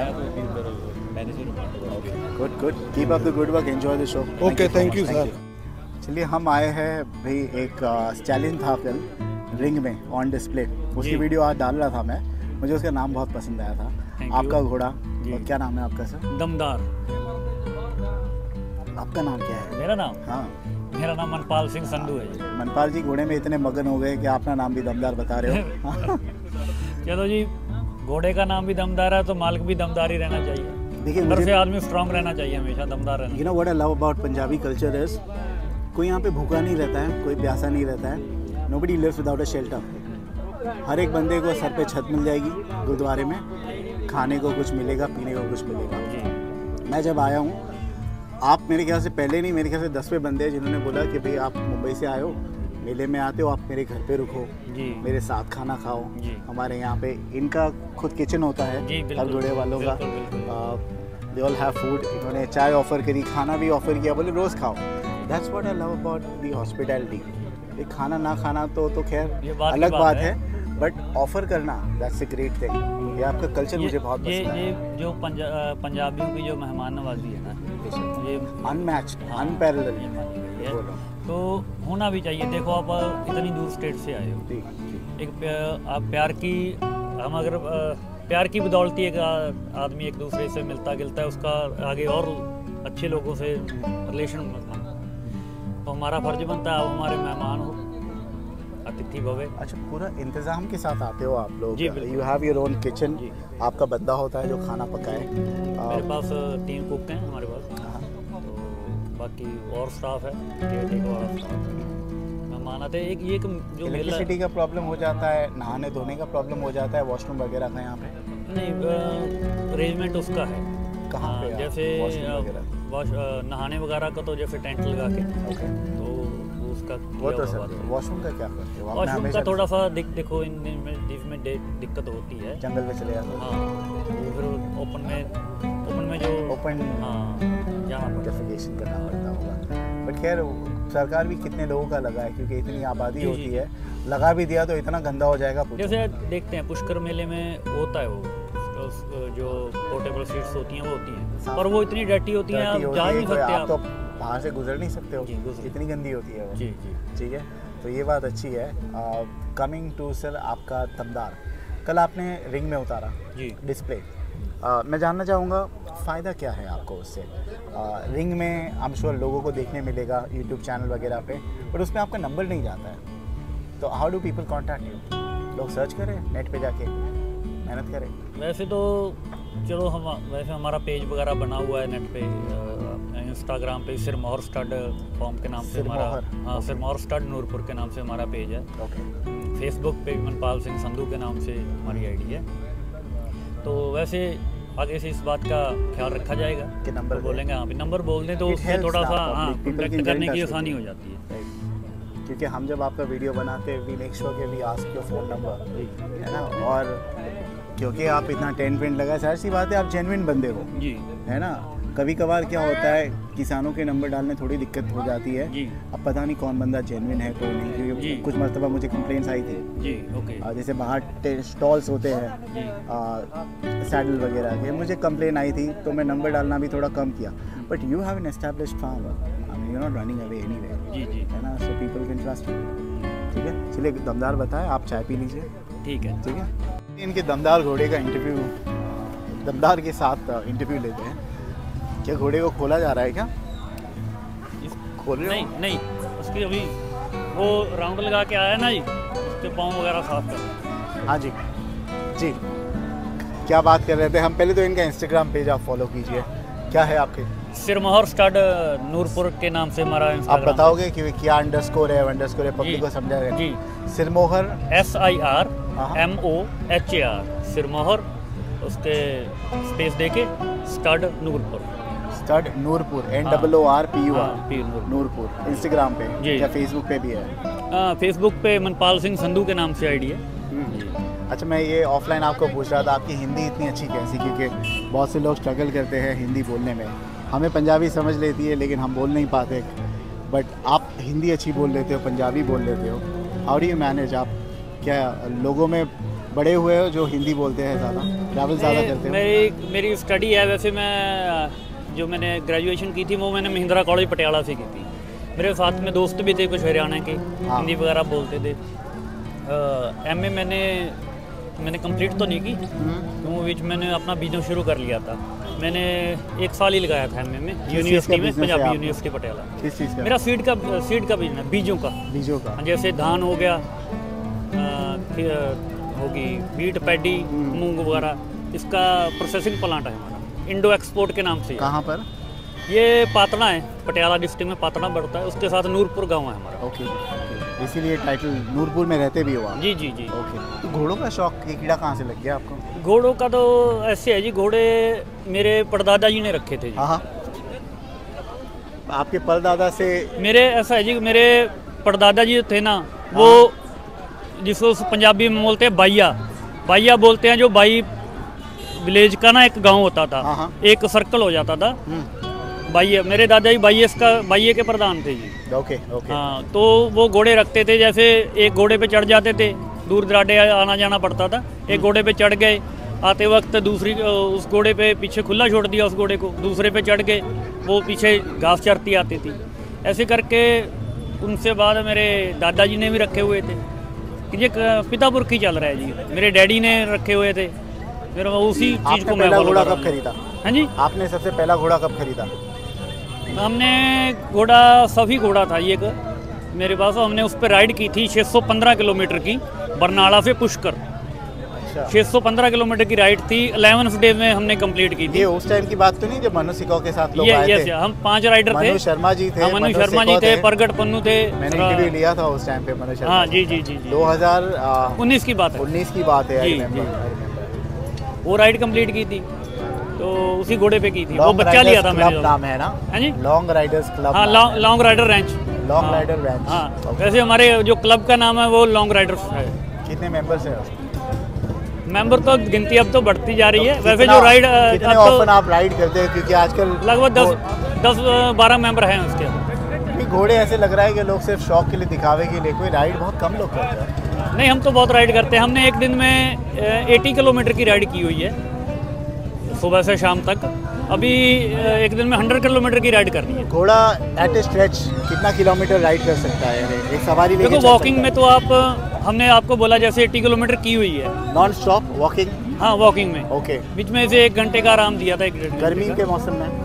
Good good, keep up the good work, enjoy the show. Okay, thank you sir. चलिए हम आए हैं भाई, एक चैलेंज था कल रिंग में ऑन डिस्प्ले, उसकी वीडियो आज डाल रहा था मैं। मुझे उसका नाम बहुत पसंद आया था, आपका घोड़ा। और क्या नाम है आपका सर? दमदार। आपका नाम क्या है? मेरा नाम? हाँ, मेरा नाम मनपाल सिंह संधू है जी। मनपाल जी घोड़े में इतने मगन हो गए कि अपना नाम भी दमदार बता रहे हो। चलो जी, घोड़े का नाम भी दमदार है तो मालिक भी दमदार ही रहना चाहिए। देखिए अंदर से आदमी स्ट्रांग रहना चाहिए, हमेशा दमदार रहना। You know what I love about Punjabi culture is, कोई यहाँ पे भूखा नहीं रहता है, कोई प्यासा नहीं रहता है। Nobody lives without a shelter. हर एक बंदे को सर पे छत मिल जाएगी गुरुद्वारे में, खाने को कुछ मिलेगा, पीने को कुछ मिलेगा। मैं जब आया हूँ, आप मेरे ख्याल से पहले नहीं, मेरे ख्याल से दसवें बंदे हैं जिन्होंने बोला कि भाई आप मुंबई से आए हो, मेले में आते हो, आप मेरे घर पे रुको जी, मेरे साथ खाना खाओ जी। हमारे यहाँ पे इनका खुद किचन होता है हर घोड़े वालों का। They all have food. इन्होंने चाय ऑफर करी, खाना भी ऑफर किया, बोले रोज़ खाओ। That's what I love about the hospitality. ये खाना ना खाना तो तो खैर अलग बात है, बट ऑफर करना दैट्स अ ग्रेट थिंग। ये आपका कल्चर मुझे बहुत पसंद है। ये जो पंजा, पंजाबियों की जो मेहमान नवाजी है ना, ये अनमैच्ड, अनपैरेलल तो होना भी चाहिए। देखो आप इतनी दूर स्टेट से आए हो, एक प्या, आप प्यार की, हम अगर प्यार की बदौलती एक आदमी एक दूसरे से मिलता गिलता है, उसका आगे और अच्छे लोगों से रिलेशन बनता, तो हमारा फर्ज बनता है आप हमारे मेहमान हो, अतिथि भवे। अच्छा, पूरा इंतजाम के साथ आते हो आप लोग? You have your own kitchen, आपका बंदा होता है जो खाना पकाए? मेरे पास तीन कुक हैं हमारे पास, तो बाकी और स्टाफ है, केयरटेकर वाला स्टाफ। मेहमान आते एक ये जो इलेक्ट्रिसिटी का प्रॉब्लम हो जाता है, नहाने धोने का प्रॉब्लम हो जाता है, वॉशरूम वगैरह का यहाँ पे? नहीं, अरेंजमेंट उसका है। कहाँ पे? जैसे वॉश नहाने वगैरह का तो जैसे टेंट लगा के, तो उसका वो तो सर, वॉशरूम का क्या करते हो? वॉशरूम का थोड़ा सा दिक, देखो इन में दिक्कत होती है, जंगल में चले जाते हो। हाँ, तो फिर ओपन में ओपन में जो ओपन हाँ जाना डेफिकेशन करना पड़ता होगा। बट खैर सरकार भी कितने लोगों का लगा है, क्योंकि इतनी आबादी होती है, लगा भी दिया तो इतना गंदा हो जाएगा। जैसे देखते हैं पुष्कर मेले में होता है, वो जो पोर्टेबल सीट्स होती हैं वो होती हैं, पर वो इतनी डर्टी होती हैं, आप जा नहीं सकते, आप तो वहाँ से गुजर नहीं सकते हो, इतनी गंदी होती है वो। जी जी, ठीक है, तो ये बात अच्छी है। कमिंग टू सर आपका दमदार, कल आपने रिंग में उतारा जी डिस्प्ले, uh, मैं जानना चाहूँगा फ़ायदा क्या है आपको उससे? uh, रिंग में आई एम श्योर लोगों को देखने मिलेगा यूट्यूब चैनल वगैरह पे, पर उसमें आपका नंबर नहीं जाता है, तो how do people contact you? लोग सर्च करें नेट पे जाके, मेहनत करें? वैसे तो चलो हम वैसे हमारा पेज वगैरह बना हुआ है नेट पे, इंस्टाग्राम पे सिरमौर स्टड फॉर्म के नाम से हमारा, हाँ सिरमौर स्टड नूरपुर के नाम से हमारा पेज है। फेसबुक पे मनपाल सिंह संधू के नाम से हमारी आईडी है। तो वैसे आगे से इस बात का ख्याल रखा जाएगा कि नंबर तो बोलेंगे, हाँ नंबर बोल दें तो उसमें थोड़ा सा हाँ कॉन्टैक्ट करने की आसानी हो जाती है। क्योंकि हम जब आपका वीडियो बनाते हैं वी मेक श्योर के we ask your phone number, है ना, और क्योंकि आप इतना टेंट वेंट लगा, सारी सी बात है आप जेन्युइन बंदे हो जी, है ना। कभी कभार क्या होता है किसानों के नंबर डालने थोड़ी दिक्कत हो जाती है जी। अब पता नहीं कौन बंदा जेन्युइन है कौन नहीं, क्योंकि कुछ मरतबा मुझे कंप्लेंट्स आई थी जी, ओके। जैसे बाहर स्टॉल्स होते हैं सैडल वगैरह के, मुझे कंप्लेन आई थी तो मैं नंबर डालना भी थोड़ा कम किया। But you have an established farm, I mean you are not running away anywhere, जी जी, है ना, so people can trust you. ठीक है, चलिए दमदार बताएं, आप चाय पी लीजिए। ठीक है, ठीक है। इनके दमदार घोड़े का इंटरव्यू, दमदार के साथ इंटरव्यू लेते हैं। क्या घोड़े को खोला जा रहा है क्या? खोल रहे नहीं हो? नहीं, उसकी अभी वो राउंड लगा के आया ना जी, उसके पाँव वगैरह साफ कर। हाँ जी जी, क्या बात कर रहे थे हम। पहले तो इनका इंस्टाग्राम पेज आप फॉलो कीजिए, क्या है आपके? सिरमौर स्टड नूरपुर के नाम से हमारा आप बताओगे कि क्या अंडरस्कोर है, अंडरस्कोर है, पब्लिक को समझाएगा जी। Sirmauhar S I R M O H A R Sirmauhar, उसके स्पेस देके stud Noorpur, stud Noorpur, N double O R P U R पी नूरपुर। इंस्टाग्राम पे जी, या फेसबुक पे भी है? हाँ, फेसबुक पे मनपाल सिंह संधू के नाम से आईडी है। अच्छा, मैं ये ऑफलाइन आपको पूछ रहा था आपकी हिंदी इतनी अच्छी कैसी, क्योंकि बहुत से लोग स्ट्रगल करते हैं हिंदी बोलने में। हमें पंजाबी समझ लेती है लेकिन हम बोल नहीं पाते, बट आप हिंदी अच्छी बोल लेते हो, पंजाबी बोल लेते हो। How do you manage? आप क्या लोगों में बड़े हुए हो जो हिंदी बोलते हैं, ज़्यादा ट्रैवल ज़्यादा करते हो? मेरी मेरी स्टडी है, वैसे मैं जो मैंने ग्रेजुएशन की थी वो मैंने महिंद्रा कॉलेज पटियाला से की थी। मेरे साथ में दोस्त भी थे कुछ हरियाणा के, हाँ। हिंदी वगैरह बोलते थे। एम ए मैंने मैंने कंप्लीट तो नहीं की, तो बीच मैंने अपना बिजनेस शुरू कर लिया था। मैंने एक साल ही लगाया था एम ए में, यूनिवर्सिटी में, पंजाबी यूनिवर्सिटी पटियाला। किस चीज़ का? मेरा सीड का सीड का बिजनेस, बीजों का बीजों का जैसे धान हो गया, होगी बीट, पैडी, मूंग वगैरह, इसका प्रोसेसिंग प्लांट है हमारा, इंडो एक्सपोर्ट के नाम से। कहाँ पर? ये पातना है, पटियाला डिस्ट्रिक्ट में पातना पड़ता है, उसके साथ नूरपुर गांव है हमारा। ओके, इसीलिए टाइटल नूरपुर में रहते भी हो आप? जी जी जी। ओके, तो घोड़ों का शौक, ये कीड़ा कहाँ से लग गया आपको? घोड़ों का तो ऐसे है जी, घोड़े मेरे परदादा जी ने रखे थे जी। हाँ, आपके परदादा से? मेरे ऐसा है जी, मेरे परदादा जी थे ना, वो जिसको पंजाबी में बोलते हैं बाइया, बाइया बोलते हैं, जो बाई विलेज का ना एक गांव होता था, एक सर्कल हो जाता था, बाइये। मेरे दादाजी बाइये का बाइये के प्रधान थे जी। Okay okay. हाँ, तो वो घोड़े रखते थे, जैसे एक घोड़े पे चढ़ जाते थे, दूर दराडे आना जाना पड़ता था, एक घोड़े पे चढ़ गए, आते वक्त दूसरी उस घोड़े पे पीछे खुला छोड़ दिया उस घोड़े को, दूसरे पे चढ़ गए, वो पीछे घास चरती आती थी। ऐसे करके उनसे बाद मेरे दादाजी ने भी रखे हुए थे, ये पितापुर की चल रहा है जी। मेरे डैडी ने रखे हुए थे, फिर उसी चीज़ को मैं घोड़ा कब खरीदा? हाँ जी, आपने सबसे पहला घोड़ा कब खरीदा? हमने घोड़ा सभी घोड़ा था ये मेरे पास, हमने उस पर राइड की थी छह सौ पंद्रह किलोमीटर की, बरनाला से पुष्कर। अच्छा। छह सौ पंद्रह किलोमीटर की राइड थी, इलेवेंथ डे में हमने कंप्लीट की थी। ये उस टाइम की बात तो नहीं जब मनु सिको के साथ लोग आए थे? हम पांच राइडर थे। मनु शर्मा जी थे, मनु शर्मा जी थे, प्रगट पन्नू थे। मैंने इंटरव्यू लिया था उस टाइम पे मनु शर्मा। हाँ जी जी जी। दो हजार उन्नीस की बात है। उन्नीस की बात है जी जी। वो राइड कंप्लीट की थी तो उसी घोड़े पे की थी, वो बच्चा लिया था मैंने। नाम है ना? हाँ जी, लॉन्ग राइडर्स क्लब। हाँ, long rider ranch. Long rider ranch. हाँ, वैसे हमारे जो क्लब का नाम है वो लॉन्ग राइडर्स है। कितने मेंबर्स हैं? मेंबर तो गिनती अब तो बढ़ती जा रही है। वैसे जो राइड कितने ऑफन आप राइड करते हैं? क्योंकि आजकल लगभग दस दस बारह मेंबर हैं उसके। घोड़े ऐसे लग रहा है कि लोग सिर्फ शौक के लिए, दिखावे के लिए, कोई राइड बहुत कम लोग करते हैं। नहीं, हम तो बहुत राइड करते हैं। हमने एक दिन में अस्सी किलोमीटर की राइड की हुई है, सुबह से शाम तक। अभी एक दिन में सौ किलोमीटर की राइड करनी है। घोड़ा एट ए स्ट्रेच कितना किलोमीटर राइड कर सकता है? एक सवारी लेके देखो, वॉकिंग में तो आप, हमने आपको बोला जैसे अस्सी किलोमीटर की हुई है नॉन स्टॉप वॉकिंग। हाँ, वॉकिंग में। ओके। बीच में से एक घंटे का आराम दिया था, एक डेढ़। गर्मी के मौसम में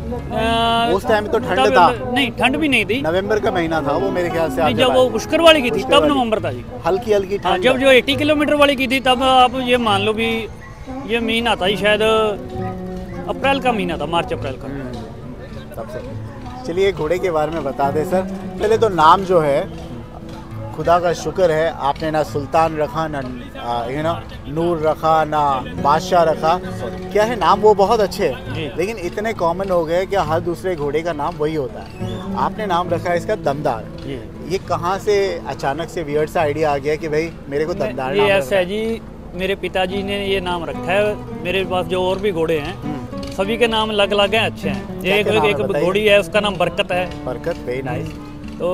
उस टाइम तो ठंड था? नहीं, ठंड भी नहीं थी। नवंबर का महीना था वो मेरे ख्याल से। जब वो पुष्कर वाली की थी तब नवंबर था जी। हल्की हल्की ठंड। जब जो अस्सी किलोमीटर वाली की थी तब आप ये मान लो भी ये महीना था ही शायद अप्रैल का महीना था, मार्च अप्रैल का। तब से चलिए घोड़े के बारे में बता दें सर। पहले तो नाम जो है खुदा का शुक्र है आपने ना सुल्तान रखा ना यू नो नूर रखा ना बादशाह रखा। क्या है नाम वो बहुत अच्छे हैं लेकिन इतने कॉमन हो गए कि हर दूसरे घोड़े का नाम वही होता है। आपने नाम रखा है इसका दमदार। ये कहाँ से अचानक से वियर्ड सा आइडिया आ गया कि भाई मेरे को दमदार ये नाम ऐसा है जी, मेरे पिताजी ने ये नाम रखा है। मेरे पास जो और भी घोड़े हैं सभी के नाम अलग अलग हैं, अच्छे हैं। एक एक घोड़ी है उसका नाम बरकत है। बरकत, वेरी नाइस। तो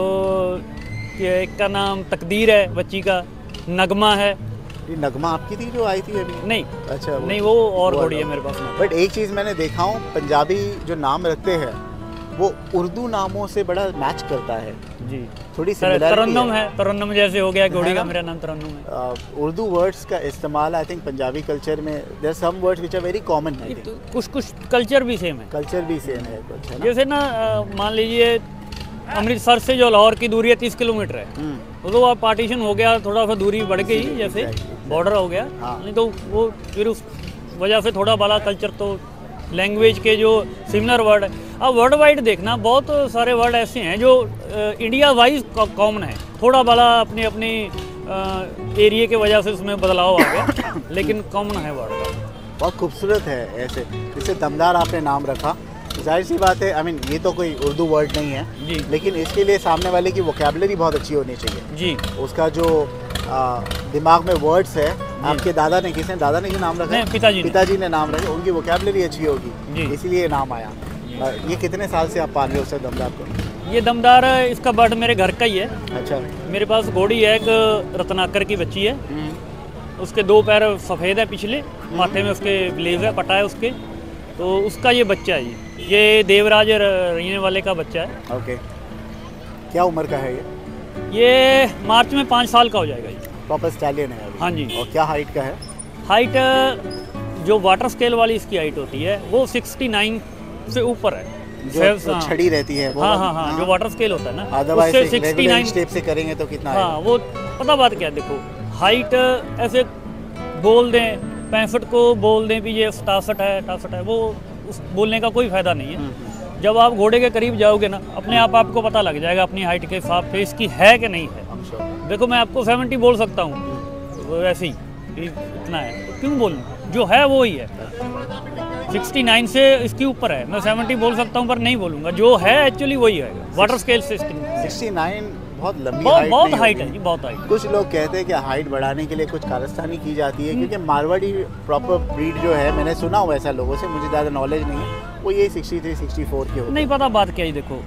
एक का नाम तकदीर है, बच्ची का नगमा है। ये नगमा आपकी थी जो आई थी अभी? नहीं, अच्छा नहीं वो और घोड़ी है मेरे पास। बट एक चीज़ मैंने देखा हूँ, पंजाबी जो नाम रखते हैं वो उर्दू नामों से बड़ा मैच करता है जी। थोड़ी तरन्नुम है, तरन्नुम जैसे हो गया घोड़ी का, मेरा नाम तरन्नुम है। उर्दू वर्ड्स का इस्तेमाल आई थिंक पंजाबी कल्चर में there are some words which are very common है। कुछ कुछ कल्चर भी सेम है, कल्चर भी सेम है कुछ, है ना? जैसे ना मान लीजिए अमृतसर से जो लाहौर की दूरी है तीस किलोमीटर है, तो अब पार्टीशन हो गया, थोड़ा सा दूरी बढ़ गई, जैसे बॉर्डर हो गया। नहीं तो वो फिर उस वजह से थोड़ा बड़ा कल्चर, तो लैंग्वेज के जो सिमिलर वर्ड है। अब वर्ल्ड वाइड देखना बहुत सारे वर्ड ऐसे हैं जो इंडिया वाइज कॉमन है, थोड़ा बड़ा अपनी अपनी एरिया के वजह से उसमें बदलाव आ गया लेकिन कॉमन है वर्ड का। बहुत खूबसूरत है ऐसे, जिससे दमदार आपने नाम रखा। जाहिर सी बात है, आई मीन ये तो कोई उर्दू वर्ड नहीं है जी, लेकिन इसके लिए सामने वाले की वोकैबुलरी बहुत अच्छी होनी चाहिए जी। उसका जो आ, दिमाग में वर्ड्स है, आपके दादा ने, किसने दादा ने जो नाम रखा है? पिताजी पिताजी ने नाम रखा, उनकी वोकैबुलरी अच्छी होगी, इसीलिए नाम आया। ये कितने साल से आप पाल रहे हो सर दमदार को? ये दमदार इसका बर्ड मेरे घर का ही है। अच्छा। मेरे पास घोड़ी है एक रत्नाकर की बच्ची है, उसके दो पैर सफ़ेद है पिछले, माथे में उसके ग्लेव है, पटा है उसके, तो उसका ये बच्चा है। ये ये देवराज रहने वाले का बच्चा है। ओके, क्या उम्र का है ये? ये मार्च में पाँच साल का हो जाएगा ये। प्रॉपर स्टैलियन है अभी? हाँ जी। और क्या हाइट का है? हाइट जो वाटर स्केल वाली इसकी हाइट होती है वो सिक्सटी नाइन से ऊपर है, जो छड़ी रहती है। हाँ हाँ हाँ, जो वाटर स्केल होता है ना, अदरवाइज सिक्सटी नाइन स्टेप से करेंगे तो कितना? हाँ, वो पता बात क्या है, देखो हाइट ऐसे बोल दें पैंसठ को बोल दें भी ये सतासठ है अठासठ है, वो उस बोलने का कोई फायदा नहीं है। जब आप घोड़े के करीब जाओगे ना, अपने आप आपको पता लग जाएगा अपनी हाइट के हिसाब से इसकी है कि नहीं है। देखो मैं आपको सेवेंटी बोल सकता हूँ, वैसे ही इतना है, तो क्यों बोलूँ? जो है वो ही है। सिक्सटी नाइन से इसके ऊपर है, मैं सेवेंटी बोल सकता हूँ पर नहीं बोलूँगा, जो है एक्चुअली वही है। Water scale system sixty nine बहुत लंबी बहुत, हाइट बहुत हाइट है जी, बहुत हाइट। कुछ लोग कहते हैं कि हाइट बढ़ाने के लिए कुछ कारस्तानी की जाती है, क्योंकि मारवाड़ी प्रॉपर ब्रीड जो है, मैंने सुना हुआ ऐसा लोगों से, मुझे ज़्यादा नॉलेज नहीं है, वो यही सिक्सटी थ्री सिक्सटी फोर के होते। नहीं पता बात क्या ही, देखो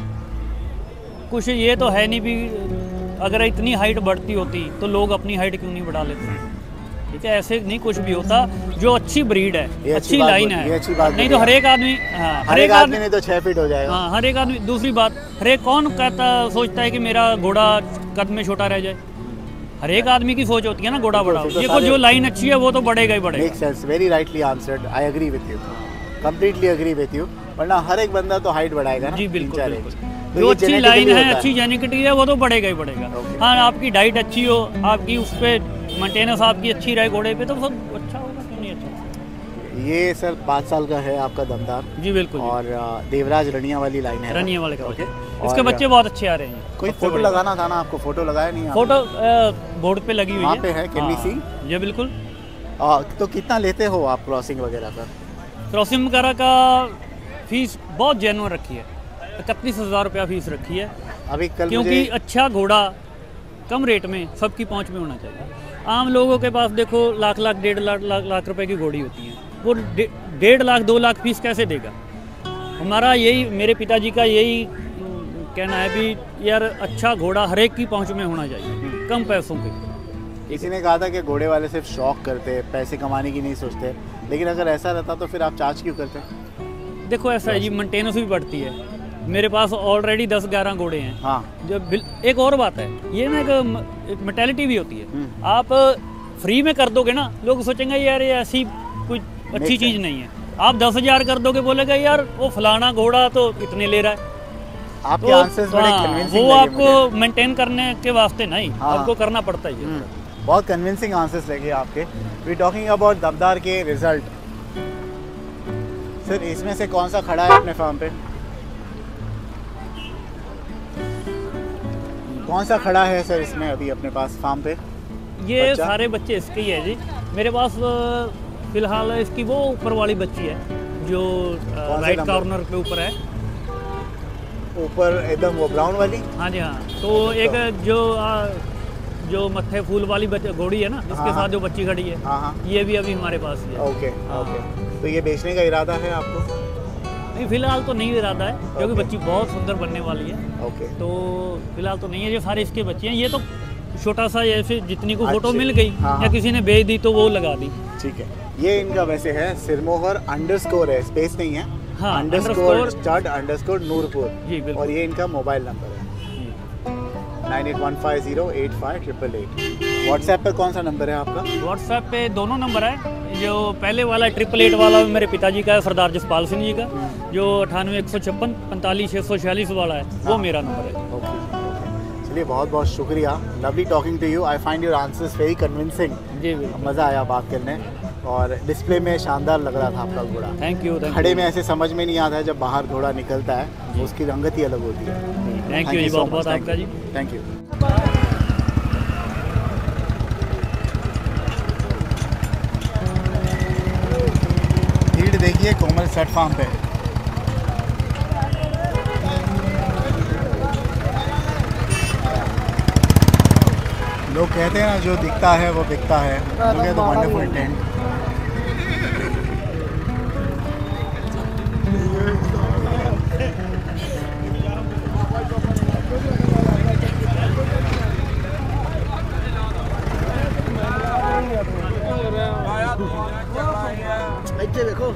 कुछ ये तो है नहीं भी, अगर इतनी हाइट बढ़ती होती तो लोग अपनी हाइट क्यों नहीं बढ़ा लेते? ठीक है, ऐसे नहीं कुछ भी होता। जो अच्छी ब्रीड है, अच्छी लाइन है, अच्छी बात नहीं तो हर एक आदमी, हाँ हर एक आदमी नहीं तो छह फीट हो जाएगा। हाँ, हर एक आदमी। दूसरी बात, हर एक कौन कहता सोचता है कि मेरा घोड़ा कद में छोटा रह जाए? हर एक आदमी की सोच होती है ना घोड़ा बड़ा। देखो जो लाइन अच्छी है वो तो बढ़ेगा ही बढ़ेगा। Make sense, very rightly answered, I agree with you, completely agree with you. वरना हर एक बंदा तो हाइट बढ़ाएगा ना। जी बिल्कुल, जो अच्छी लाइन है, अच्छी जेनेटिक है, वो तो बढ़ेगा ही बढ़ेगा। हाँ, आपकी डाइट अच्छी हो, आपकी उस पर मेंटेनेंस आपकी अच्छी रहे घोड़े पे, तो सब अच्छा होगा, क्यों नहीं अच्छा। ये सर पाँच साल का है आपका दमदार? जी बिल्कुल। और देवराज रनिया वाली लाइन है? रनिया वाले का। ओके। इसके बच्चे बहुत अच्छे आ रहे हैं। कोई फोटो लगाना था ना आपको, फोटो लगाया नहीं? फोटो बोर्ड पे लगी हुई है, वहाँ पे है, कैन वी सी? जी बिल्कुल। तो कितना लेते हो आप क्रॉसिंग वगैरह का? क्रॉसिंग वगैरह का फीस बहुत जेन्युइन रखी है, इकतीस हज़ार रुपया फीस रखी है अभी कल, क्योंकि अच्छा घोड़ा कम रेट में सबकी पहुंच में होना चाहिए। आम लोगों के पास देखो लाख लाख डेढ़ लाख लाख लाख रुपए की घोड़ी होती है, वो डेढ़ लाख दो लाख फीस कैसे देगा? हमारा यही, मेरे पिताजी का यही कहना है भी यार अच्छा घोड़ा हर एक की पहुंच में होना चाहिए, कम पैसों के। किसी ने कहा था कि घोड़े वाले सिर्फ शौक करते, पैसे कमाने की नहीं सोचते, लेकिन अगर ऐसा रहता तो फिर आप चार्ज क्यों करते? देखो ऐसा है जी, मेंटेनेंस भी बढ़ती है। मेरे पास ऑलरेडी दस ग्यारह घोड़े हैं। हाँ। जो एक और बात है, ये ना एक मेंटालिटी भी होती है, आप फ्री में कर दोगे ना, लोग सोचेंगे यार ये ऐसी कुछ अच्छी चीज़ नहीं है। आप दस हजार कर दोगे, बोलेगा यार वो फलाना घोड़ा तो इतने ले रहा है। आपके आंसर्स बड़े कन्विंसिंग वो आपको मेंटेन करने के वास्ते नहीं, आपको करना पड़ता ही है। बहुत कन्विंसिंग आंसर्स लगे आपके। वी टॉकिंग अबाउट दमदार के रिजल्ट। सर इसमें से कौन सा खड़ा है अपने फार्म पे? कौन सा खड़ा है सर इसमें अभी अपने पास फार्म पे? ये सारे बच्चे इसके ही है जी। मेरे पास फिलहाल इसकी वो ऊपर वाली बच्ची है जो राइट कॉर्नर पे ऊपर है, ऊपर एकदम वो ब्राउन वाली। हाँ जी हाँ। तो एक जो आ, जो मत्थे फूल वाली घोड़ी है ना, जिसके हाँ, साथ जो बच्ची खड़ी है, हाँ, ये भी अभी हमारे पास ही है। Okay okay. तो ये बेचने का इरादा है आपको? नहीं फिलहाल तो नहीं इरादा है, क्योंकि बच्ची बहुत सुंदर बनने वाली है। ओके। तो फिलहाल तो नहीं है, जो सारे इसके बच्चे हैं। ये तो छोटा सा ऐसे जितनी को फोटो मिल गई हाँ, या किसी ने भेज दी तो वो लगा दी। ठीक है। ये इनका वैसे है सिरमोहर अंडरस्कोर है, स्पेस नहीं है। हाँ, अंडरस्कोर स्टार्ट अंडरस्कोर नूरपुर। जी बिल्कुल। और ये इनका मोबाइल नंबर है nine eight one five zero eight five triple eight. WhatsApp पर कौन सा नंबर है आपका? व्हाट्सएप पे दोनों नंबर है। जो पहले वाला ट्रिपल एट वाला मेरे पिताजी का है, सरदार जसपाल सिंह जी का। जो अठानवे एक सौ छप्पन पैंतालीस छः सौ छियालीस वाला है, वो मेरा नंबर है। ओके। चलिए बहुत बहुत शुक्रिया। Lovely talking to you. I find your answers very convincing. जी बिल्कुल। मज़ा आया बात करने, और डिस्प्ले में शानदार लग रहा था आपका घोड़ा। Thank you. खड़े में ऐसे समझ में नहीं आता है, जब बाहर घोड़ा निकलता है उसकी रंगत ही अलग होती है। थैंक यू जी, बहुत बहुत आपका जी। Thank you. भीड़ देखिए कोमल सेट फार्म पे। लोग कहते हैं ना जो दिखता है वो बिकता है। Look at the wonderful tent. देखो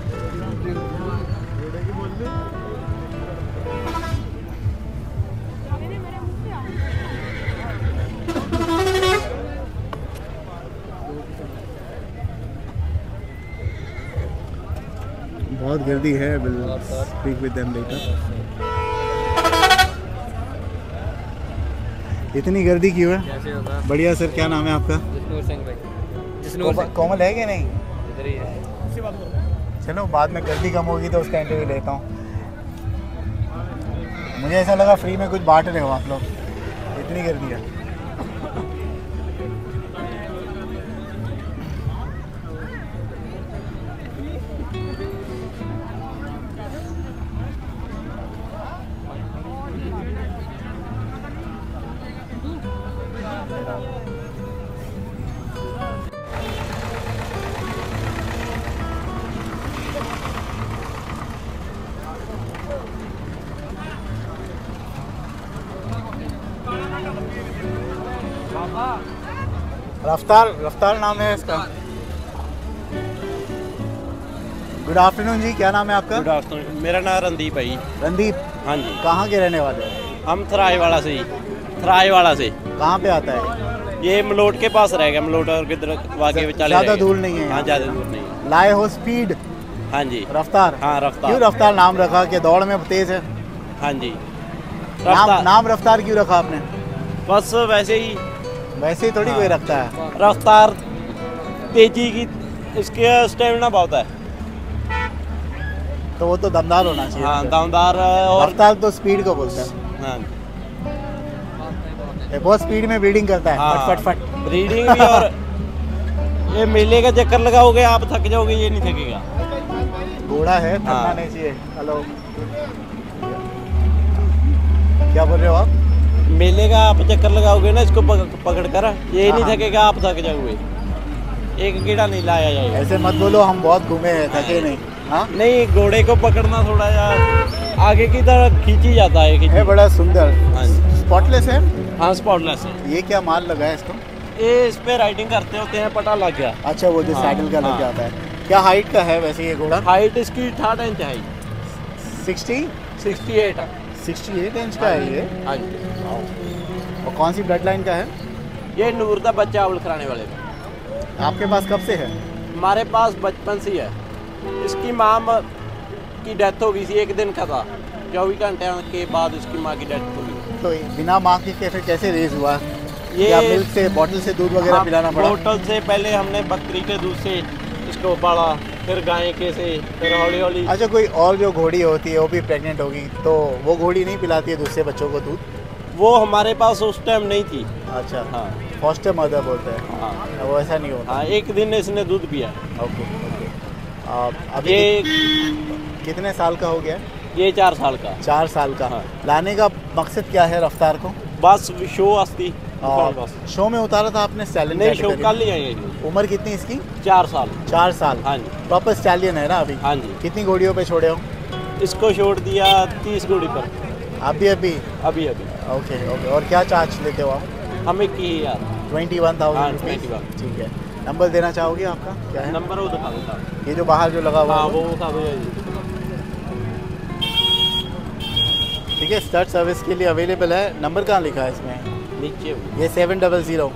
बहुत गर्दी है। Will speak with them later. इतनी गर्दी क्यों है? बढ़िया सर, क्या नाम है आपका? जिष्णु सिंह भाई। कोमल है कि नहीं? इधर ही है। चलो बाद में गर्दी कम होगी तो उसका इंटरव्यू लेता हूँ। मुझे ऐसा लगा फ्री में कुछ बांट रहे हो आप लोग, इतनी गर्दी है। रफ्तार रफ्तार नाम है इसका। गुड आफ्टरनून जी, क्या नाम है आपका? गुड आफ्टरनून, मेरा नाम रणदीप है जी। रणदीप? हाँ जी। कहाँ के रहने वाले हैं? हम थराई वाला से ही। थराई वाला से। कहाँ पे आता है ये? मलोट के पास रहेगा। मलोट और किधर आगे चले ज़्यादा दूर नहीं है? हाँ ज़्यादा दूर नहीं है। लाए हो स्पीड? हाँ जी। रफ्तार? हाँ रफ्तार। क्यों रफ्तार नाम रखा? कि दौड़ में तेज है? हाँ जी। नाम नाम रफ्तार क्यों रखा आपने? बस वैसे ही। वैसे ही थोड़ी कोई रखता है। रफ्तार तेजी की, इसके स्टेमिना बहुत है, तो वो तो दमदार होना चाहिए। हाँ दमदार। और रफ्तार तो स्पीड को बोलता है। हाँ ये बहुत स्पीड में ब्रीडिंग करता है। हाँ, फट फट फट ब्रीडिंग भी। और ये मेले का चक्कर लगाओगे आप थक जाओगे, ये नहीं थकेगा। घोड़ा है, थकना हाँ। नहीं चाहिए। हेलो, क्या बोल रहे हो आप? मेले का आप चक्कर लगाओगे ना इसको पकड़ कर, ये नहीं थकेगा, आप थक जाओगे। एक कीड़ा नहीं लाया जाएगा। ऐसे मत बोलो, हम बहुत घूमे हैं, थके नहीं। हाँ नहीं, घोड़े को पकड़ना थोड़ा यार आगे की तरफ खींची जाता है। है बड़ा सुंदर। हाँ स्पॉटलेस है? हाँ स्पॉटलेस है। ये क्या माल लगा है इसको? ये इस पे राइडिंग करते होते हैं, पटा लग गया। अच्छा, वो जो हाँ, सैडल का लग हाँ। जाता है। क्या हाइट का है वैसे ये घोड़ा? हाइट इसकी साठ इंच है। Sixty sixty eight sixty eight inch का है ये। हाँ जी। और कौन सी ब्लड लाइन का है? ये नूर का बच्चा अवल कराने वाले का। आपके पास कब से है? हमारे पास बचपन से ही है। इसकी माँ की डेथ हो गई थी, एक दिन का था। चौबीस घंटे के बाद उसकी माँ की डेथ हो गई। तो बिना माँ के फिर कैसे रेज हुआ? ये क्या मिल्क से बॉटल से दूध वगैरह हाँ, पिलाना पड़ा? बोतल से पहले हमने बकरी के दूध से इसको उबाला, फिर गाय के से, फिर हौली हौली। अच्छा, कोई और जो घोड़ी होती है वो भी प्रेग्नेंट होगी तो वो घोड़ी नहीं पिलाती है दूसरे बच्चों को दूध? वो हमारे पास उस टाइम नहीं थी। अच्छा, हाँ, फॉस्टर मदर बोलते हैं। हाँ, वो ऐसा नहीं होता। हाँ, एक दिन इसने दूध पिया। Okay okay. आ, अभी ये कि, कितने साल का हो गया? ये चार साल का। चार साल का। हाँ। लाने का मकसद क्या है रफ्तार को? बस शो आस्ती बस। शो में उतारा था आपने स्टैलियन? नहीं, शो कल ही आई है। उम्र कितनी इसकी? चार साल। चार साल। हाँ जी। प्रॉपर स्टैलियन है ना अभी? हाँ जी। कितनी घोड़ियों पे छोड़े हो? इसको छोड़ दिया तीस घोड़ी पर। अभी अभी अभी अभी ओके ओके। और क्या चार्ज लेते हो आप? हम एक ही यार twenty one thousand twenty one. ठीक है। नंबर देना चाहोगे आपका? क्या है नंबर? वो दिखा देता। ये जो बाहर जो लगा हुआ हाँ, है वो दिखा दो। ठीक है, स्टार्ट सर्विस के लिए अवेलेबल है। नंबर कहाँ लिखा है इसमें? नीचे ये सेवन डबल ज़ीरो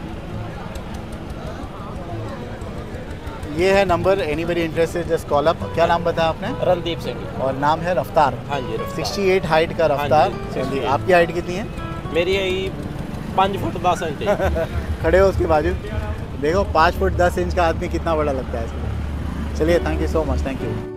ये है number. Anybody interested just call up. क्या नाम बताया आपने? रणदीप सिंह। और नाम है रफ्तार? हाँ जी, रफ्तार। सिक्सटी एट हाइट का रफ्तार। हाँ जी, आपकी हाइट कितनी है? मेरी है पाँच फुट दस इंच। खड़े हो उसके बाजू देखो, पाँच फुट दस इंच का आदमी कितना बड़ा लगता है इसमें। चलिए, thank you so much. Thank you.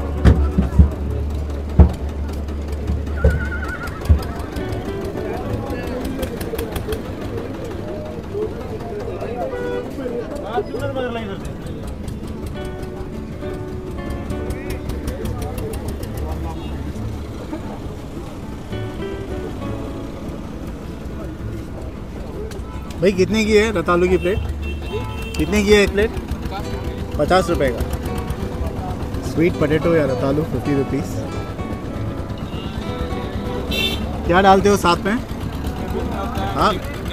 भाई कितने की है रतालू की प्लेट? कितने की है एक प्लेट? पचास रुपए का। स्वीट पोटैटो या रतालू फिफ्टी रुपीज़। क्या डालते हो साथ में? हाँ,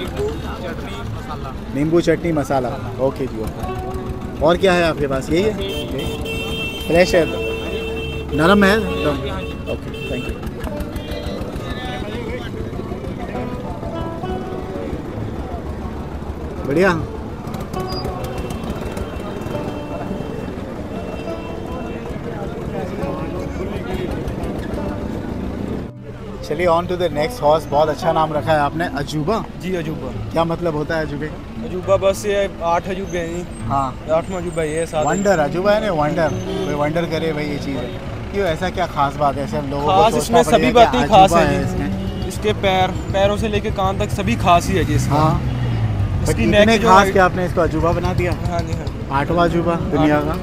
नींबू चटनी मसाला। ओके जी, ओके। और क्या है आपके पास? यही है? फ्रेश है? नरम है एकदम? Okay, thank you. बढ़िया। चलिए on to the next horse. बहुत अच्छा नाम रखा है आपने, अजूबा। जी, अजूबा। क्या मतलब होता है अजूबे? अजूबा बस ये आठ अजूबे हैं। हाँ, आठवां अजूबा ये है। वंडर अजूबा है ना, वंडर। कोई वंडर करे भाई ये चीज़ है। क्यों, ऐसा क्या खास बात है? सब लोगों को खास इसमें सभी बातें खास है जी। इसमें इसके पैर, पैरों से लेके कान तक सभी खास ही है जी इसका। हाँ, इसकी नेक जो खास क्या आपने इसको अजूबा बना दिया? हाँ जी, हाँ। आठवां अजूबा दुनिया का।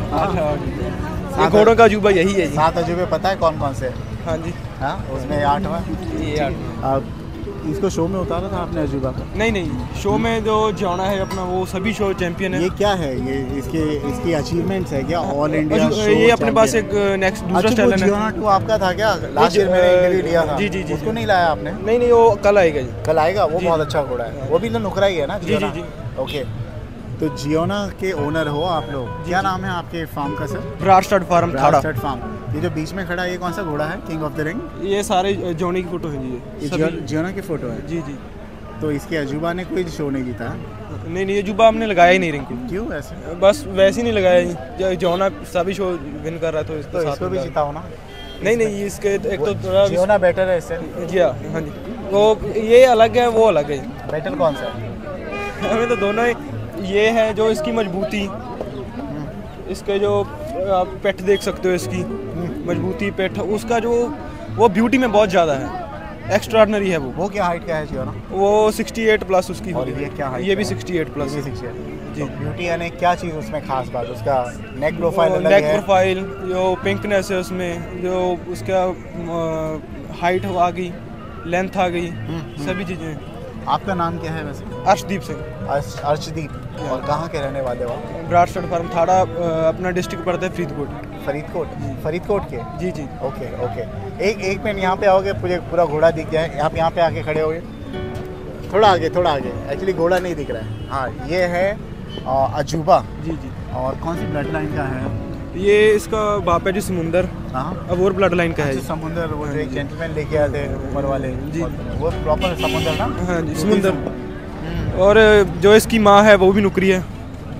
ये घोड़ों का अजूबा यही है जी। सात अजूबे पता है कौन कौन से? हाँ जी। हाँ, उसमें आठवां ये आठवां। अब इसको शो में उतारा था आपने अजूबा का? नहीं नहीं, शो में जो जाना है अपना वो सभी शो चैंपियन है। ये क्या है? ये इसके इसकी अचीवमेंट्स है क्या? ऑल इंडिया शो ये अपने पास एक नेक्स्ट दूसरा टैलेंट है। जियोना टू आपका था क्या? लास्ट ईयर मैंने इंटरव्यू लिया था। जी जी जी। उसको नहीं लाया आपने? नहीं नहीं, वो कल आएगा जी। कल आएगा? वो बहुत अच्छा घोड़ा है। वो भी तो नुकरा ही है ना? जी जी जी। ओके, तो जियोना के ओनर हो आप लोग? क्या नाम है आपके फार्म का सर? ब्राडस्टड फार्म थाड़ा। ब्राडस्टड फार्म। ये जो बीच में खड़ा है ये कौन सा घोड़ा है? King of the ring? ये सारे जोनी की फोटो है जी। ये जियो, जियोना की फोटो है? जी जी। तो इसके अजूबा ने कोई शो नहीं जीता? नहीं नहीं, अजूबा हमने लगाया ही नहीं रिंग को। क्यों ऐसे? बस वैसे ही नहीं लगाया। जोना सभी शो विन कर रहा है तो इसको भी जिताओ ना। नहीं नहीं, इसके एक तो थोड़ा जियोना बेटर है इससे। जी हाँ हाँ जी। वो ये अलग है, वो अलग है। बेटर कौन सा है? हमें तो दोनों ही। ये है जो इसकी मजबूती, इसके जो आप पेट देख सकते हो, इसकी मजबूती पेट, उसका जो वो ब्यूटी में बहुत ज़्यादा है, एक्स्ट्राऑर्डिनरी है वो। वो क्या हाइट का है जियोना? वो अड़सठ प्लस उसकी। और ये क्या हाइट? ये भी अड़सठ प्लस। ये अड़सठ जी। ब्यूटी यानी क्या चीज़ उसमें खास बात? उसका नेक प्रोफाइल अलग नेक है। प्रोफाइल जो पिंकनेस है उसमें, जो उसका हाइट आ गई, लेंथ आ गई, सभी चीज़ें। आपका नाम क्या है वैसे? अर्शदीप सिंह। अर्श अर्शदीप। और कहाँ के रहने वाले हो? ब्राडस्टड फार्म थाड़ा, अपना डिस्ट्रिक्ट पड़ता है फरीदकोट। फरीदकोट? फरीदकोट के? जी जी। Okay okay. एक एक मिनट यहाँ पे आओगे, मुझे पूरा घोड़ा दिख गया है। आप यहाँ पे आके खड़े होगे, थोड़ा आगे थोड़ा आगे। एक्चुअली घोड़ा नहीं दिख रहा है। हाँ, ये है अजूबा। जी जी। और कौन सी ब्लड लाइन का है ये? इसका बाप है जी समुंदर। हाँ, अब और ब्लड लाइन का है। समुंदर, वो जो एक जेंटलमैन लेके आए थे ऊपर वाले जी, वो प्रॉपर समुंदर ना? हाँ जी, समुंदर। और जो इसकी माँ है वो भी नुकरी है।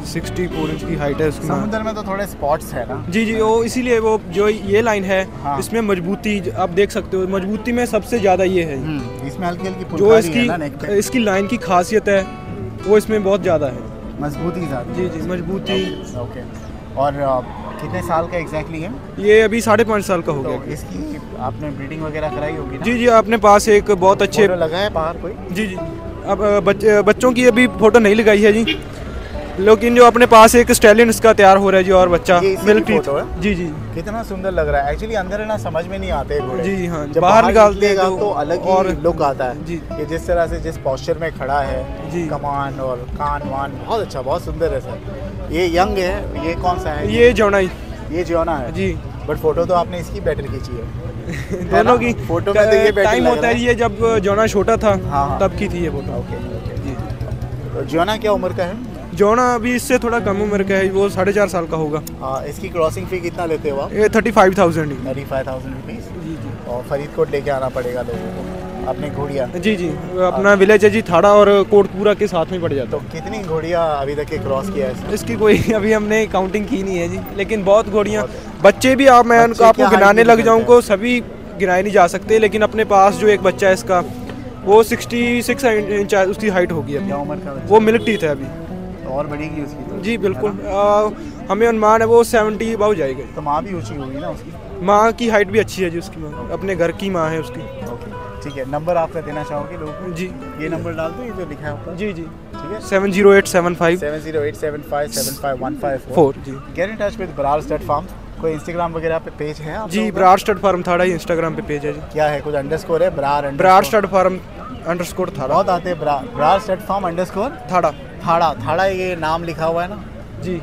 सिक्सटी फोर इंच की हाइट है उसकी। समुद्र में तो थोड़े स्पॉट्स है ना। जी जी, वो इसीलिए वो जो ये लाइन है हाँ। इसमें मजबूती आप देख सकते हो, मजबूती में सबसे ज़्यादा ये है। इसमें हल्की हल्की जो इसकी इसकी लाइन की खासियत है वो इसमें बहुत ज़्यादा है, मजबूती ज़्यादा। जी जी, मजबूती। ओके, और कितने साल का एग्जैक्टली है ये? अभी साढ़े पाँच साल का हो तो गया। इसकी आपने ब्रीडिंग वगैरह कराई होगी ना? जी जी, अपने पास एक बहुत अच्छे लगा है बाहर कोई? जी जी, अब बच, बच्चों की अभी फोटो नहीं लगाई है जी, लेकिन जो अपने पास एक स्टैलियन इसका तैयार हो रहा है जी, और बच्चा मिल्क टीथ। जी जी, कितना सुंदर लग रहा है। एक्चुअली अंदर है ना, समझ में नहीं आते घोड़े। जी हाँ, जब बाहर निकालते हैं तो, तो अलग और ही लुक आता है जी। ये जिस तरह से जिस पोस्चर में खड़ा है जी, कमान और कान वान बहुत अच्छा, बहुत सुंदर है सर। ये यंग है, ये कौन सा है? ये जोनाई, ये जोना है जी। बट फोटो तो आपने इसकी बेटर खींची है दोनों की फोटो में तो ये बेटर टाइम होता है। ये जब जोना छोटा था हाँ। तब की थी ये फोटो। ओके ओके जी। तो जोना क्या उम्र का है? जोना अभी इससे थोड़ा कम उम्र का है, वो साढ़े चार साल का होगा। हाँ, इसकी क्रॉसिंग फी कितना लेते हो आप? ये thirty five thousand thirty five thousand rupees. जी जी। और फरीदकोट लेके आना पड़ेगा लोगों को अपने घोड़िया? जी जी, अपना विलेज है जी थाड़ा और कोटपुरा के साथ में पड़ जाता। तो कितनी घोड़िया अभी तक के क्रॉस किया है? इसकी कोई अभी हमने काउंटिंग की नहीं है जी, लेकिन बहुत घोड़ियाँ। बच्चे भी आप मैं आपको गिनाने लग जाऊँ को सभी गिनाए नहीं जा सकते, लेकिन अपने पास जो एक बच्चा है इसका वो सिक्सटी सिक्स इंच उसकी हाइट होगी अभी। उम्र का? वो मिल्क टीथ है अभी, और बढ़ेगी उसकी तो? जी बिल्कुल, आ, हमें अनुमान है वो सेवेंटी अबाउ जाएगा। तो माँ भी ऊँची होगी ना उसकी? माँ की हाइट भी अच्छी है जी उसकी, माँ अपने घर की माँ है उसकी। ओके ठीक है, नंबर आपका देना चाहोगे लोगों को? जी, ये नंबर डाल दो, ये जो लिखा है ऊपर। जी जी, ठीक है, seven zero eight seven five seven zero eight seven five seven five one five four जी। Get in touch with Brar stud farm. कोई इंस्टाग्राम वगैरह पे पेज है आप जी? बरार स्टड फार्म थाड़ा ही इंस्टाग्राम पे पेज है जी। क्या है, कुछ अंडरस्कोर है? Brar Brar stud farm underscore Thada. बहुत आते हैं Brar stud farm underscore Thada. Thada Thada ये नाम लिखा हुआ है ना जी,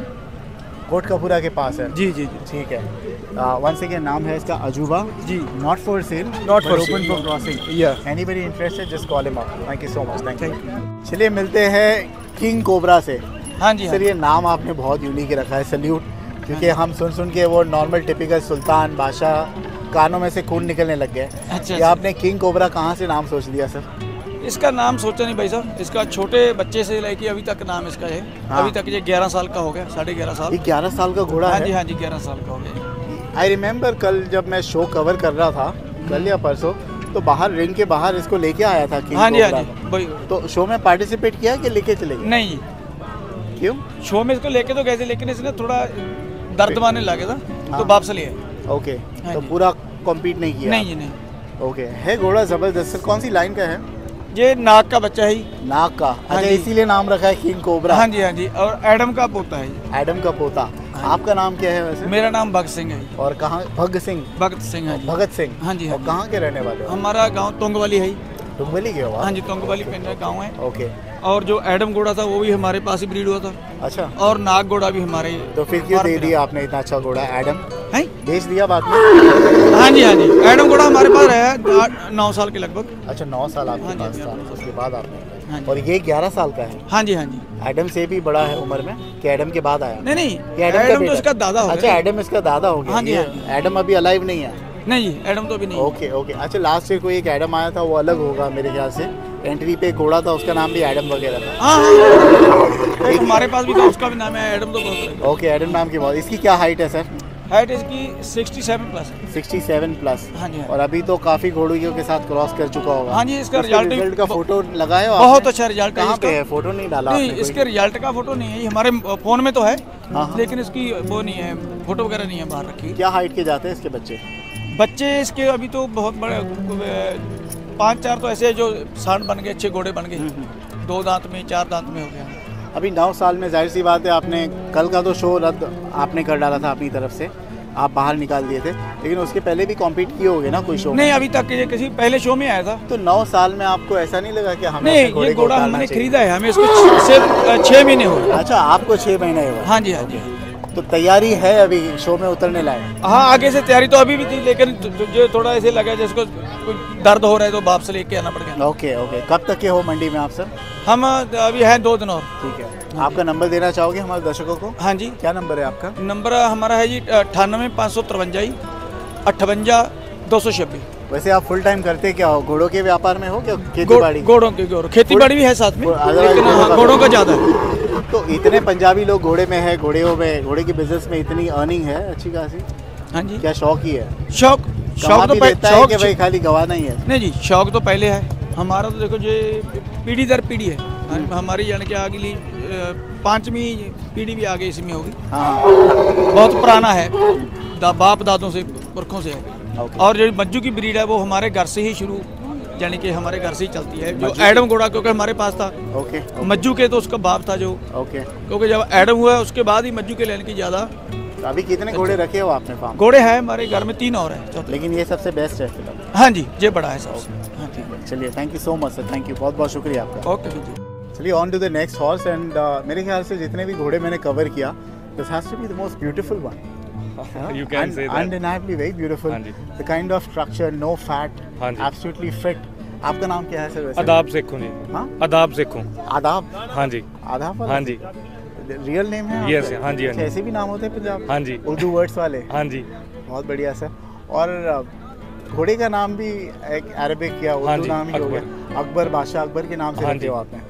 कोटकपूरा के पास है। जी जी जी, ठीक है। वन सेकेंड, नाम है इसका अजूबा जी। Not for sale, not for open for crossing. या anybody interested just call him up. Thank you so much. Thank you. चलिए मिलते हैं किंग कोबरा से। हाँ जी सर, ये नाम आपने बहुत यूनिक रखा है, सल्यूट, क्योंकि हम सुन सुन के वो नॉर्मल टिपिकल सुल्तान बादशाह कानों में से खून निकलने लग गए। अच्छा, ये आपने किंग कोबरा कहाँ से नाम सोच लिया सर? इसका नाम सोचा नहीं भाई साहब, इसका छोटे बच्चे से लेके अभी तक नाम इसका है। हाँ। अभी तक ये ग्यारह साल का हो गया, साढ़े ग्यारह साल। ये ग्यारह साल का घोड़ा है? हाँ जी हाँ जी, ग्यारह साल का हो गया। आई रिमेम्बर कल जब मैं शो कवर कर रहा था, कल या परसों, तो बाहर रिंग के बाहर इसको लेके आया था किंग हाँ जी हाँ कोबरा। जी। तो शो में पार्टिसिपेट किया कि लेके चले गए? नहीं। क्यों? शो में इसको लेके तो गए थे, लेकिन इसने थोड़ा दर्द मारने लगे था तो वापस लिए। ओके, तो पूरा कॉम्पीट नहीं किया? नहीं नहीं। ओके, है घोड़ा जबरदस्त। कौन सी लाइन का है? ये नाग का बच्चा है। नाग का? अच्छा, इसीलिए नाम रखा है किंग कोबरा? हाँ जी हाँ जी, और एडम का पोता है। एडम का पोता। आपका नाम क्या है वैसे? मेरा नाम भगत सिंह है। और कहाँ? भगत सिंह? भगत सिंह है। भगत सिंह? हाँ जी। और कहाँ के रहने वाले हो? हमारा गांव तोंगवाली है। तोंगवाली के हो? हाँ जी, तोंगवाली पिंड गाँव है। ओके। और जो एडम घोड़ा था वो भी हमारे पास ही ब्रीड हुआ था। अच्छा। और नाग घोड़ा भी हमारे। तो फिर क्यों दे दिया आपने इतना अच्छा घोड़ा? एडम है बेच दिया बाद में? हाँ जी हाँ जी, एडम घोड़ा हमारे पास है नौ साल के लगभग। अच्छा, नौ साल आपके पास था, उसके बाद आपने। हाँ और ये ग्यारह साल का है? हाँ जी हाँ जी। एडम से भी बड़ा है उम्र में कि एडम के बाद आया? नहीं नहीं, एडम, एडम तो इसका दादा हो गया। अच्छा, एडम इसका दादा हो गया। हाँ जी, एडम अभी अलाइव नहीं है? नहीं, एडम तो अभी नहीं। Okay okay. अच्छा, लास्ट ईयर कोई एक एडम आया था, वो अलग होगा मेरे ख्याल से। एंट्री पे घोड़ा था, उसका नाम भी एडम वगैरह था। हाँ हाँ, हमारे पास भी था, उसका भी नाम है एडम। तो ओके, एडम नाम की बात। इसकी क्या हाइट है सर? हाइट इसकी सिक्सटी सेवन प्लस है। Sixty seven plus? हाँ जी। और अभी तो काफी घोड़ियों के साथ क्रॉस कर चुका होगा। हाँ जी, इसका रिजल्ट रिजल्ट का फोटो लगाया हो? बहुत अच्छा रिजल्ट है। कहाँ पे है? फोटो नहीं डाला नहीं, इसके रिजल्ट का फोटो नहीं है, हमारे फोन में तो है, हाँ। लेकिन इसकी वो नहीं है, फोटो वगैरह नहीं है बाहर रखी। क्या हाइट के जाते हैं इसके बच्चे? बच्चे इसके अभी तो बहुत बड़े, पाँच चार तो ऐसे जो सांड बन गए, अच्छे घोड़े बन गए, दो दांत में चार दांत में हो गया। अभी नौ साल में जाहिर सी बात है, आपने कल का तो शो रद्द आपने कर डाला था अपनी तरफ से, आप बाहर निकाल दिए थे, लेकिन उसके पहले भी कॉम्पीट किए होगे ना कोई शो? नहीं, अभी तक ये किसी पहले शो में आया था। तो नौ साल में आपको ऐसा नहीं लगा कि हमें? नहीं, ये घोड़ा हमने खरीदा है, हमें इसको सिर्फ छः महीने हुए। अच्छा, आपको छः महीने हुए? हाँ जी हाँ जी। तो तैयारी है अभी शो में उतरने लायक? हाँ, आगे से तैयारी तो अभी भी थी, लेकिन जो थोड़ा ऐसे लगा जिसको दर्द हो रहा है तो बाप से लेके आना पड़ गया। Okay okay. कब तक के हो मंडी में आप सर? हम अभी हैं दो दिन और। ठीक है, आपका नंबर देना चाहोगे हमारे दर्शकों को? हाँ जी। क्या नंबर है आपका? नंबर हमारा है जी अट्ठानवे पाँच सौ तिरवंजा अट्ठवंजा दो सौ छब्बीस। वैसे आप फुल टाइम करते क्या हो? घोड़ों के व्यापार में हो क्या? खेती बाड़ी? घोड़ों के घोड़ों खेती बाड़ी भी है साथ में, लेकिन हाँ, घोड़ों का ज़्यादा है। तो इतने पंजाबी लोग घोड़े में है, घोड़े में, घोड़े की बिजनेस में इतनी अर्निंग है अच्छी खासी। हाँ जी, क्या शौक ही है? शौक शौक तो पहले है कि भाई खाली गवाना ही है? नहीं जी, शौक तो पहले है हमारा। तो देखो ये पीढ़ी दर पीढ़ी है, हमारी यानी कि अगली पांचवी पीढ़ी भी आगे इसमें होगी। हाँ। बहुत पुराना है, दा, बाप दादों से पुरखों से है। और जो मज्जू की ब्रीड है वो हमारे घर से ही शुरू, यानी कि हमारे घर से ही चलती है। जो एडम घोड़ा क्योंकि हमारे पास था, ओके, मज्जू के तो उसका बाप था जो, ओके, क्योंकि जब एडम हुआ उसके बाद ही मज्जू के लेने की ज़्यादा। अभी कितने घोड़े रखे हो आपने फार्म? घोड़े हैं हमारे घर में तीन और हैं, लेकिन ये सबसे बेस्ट है। हाँ जी, ये बड़ा है सबसे। हाँ ठीक है, चलिए, thank you so much sir, thank you, बहुत बहुत शुक्रिया आपका। ओके, चलिए on to the next horse. And मेरे ख्याल से जितने भी घोड़े मैंने कवर किया, this has to be the most beautiful one. You can say that. Undeniably very beautiful. The kind of structure, no fat, absolutely fit. आपका नाम क्या है सर वैसे? आदाब सेखों जी। हाँ? आदाब सेखों। आदाब? हाँ जी। आदाब? हाँ जी। रियल नेम है? यस, हाँ जी, हाँ जी। ऐसे भी नाम होते हैं पंजाब? हाँ जी। उर्दू वर्ड्स वाले? हाँ जी। बहुत बढ़िया सर। और घोड़े का नाम भी एक अरबिक या उर्दू नाम ही हो गया, अकबर, बादशाह अकबर के नाम से रखे हो आपने।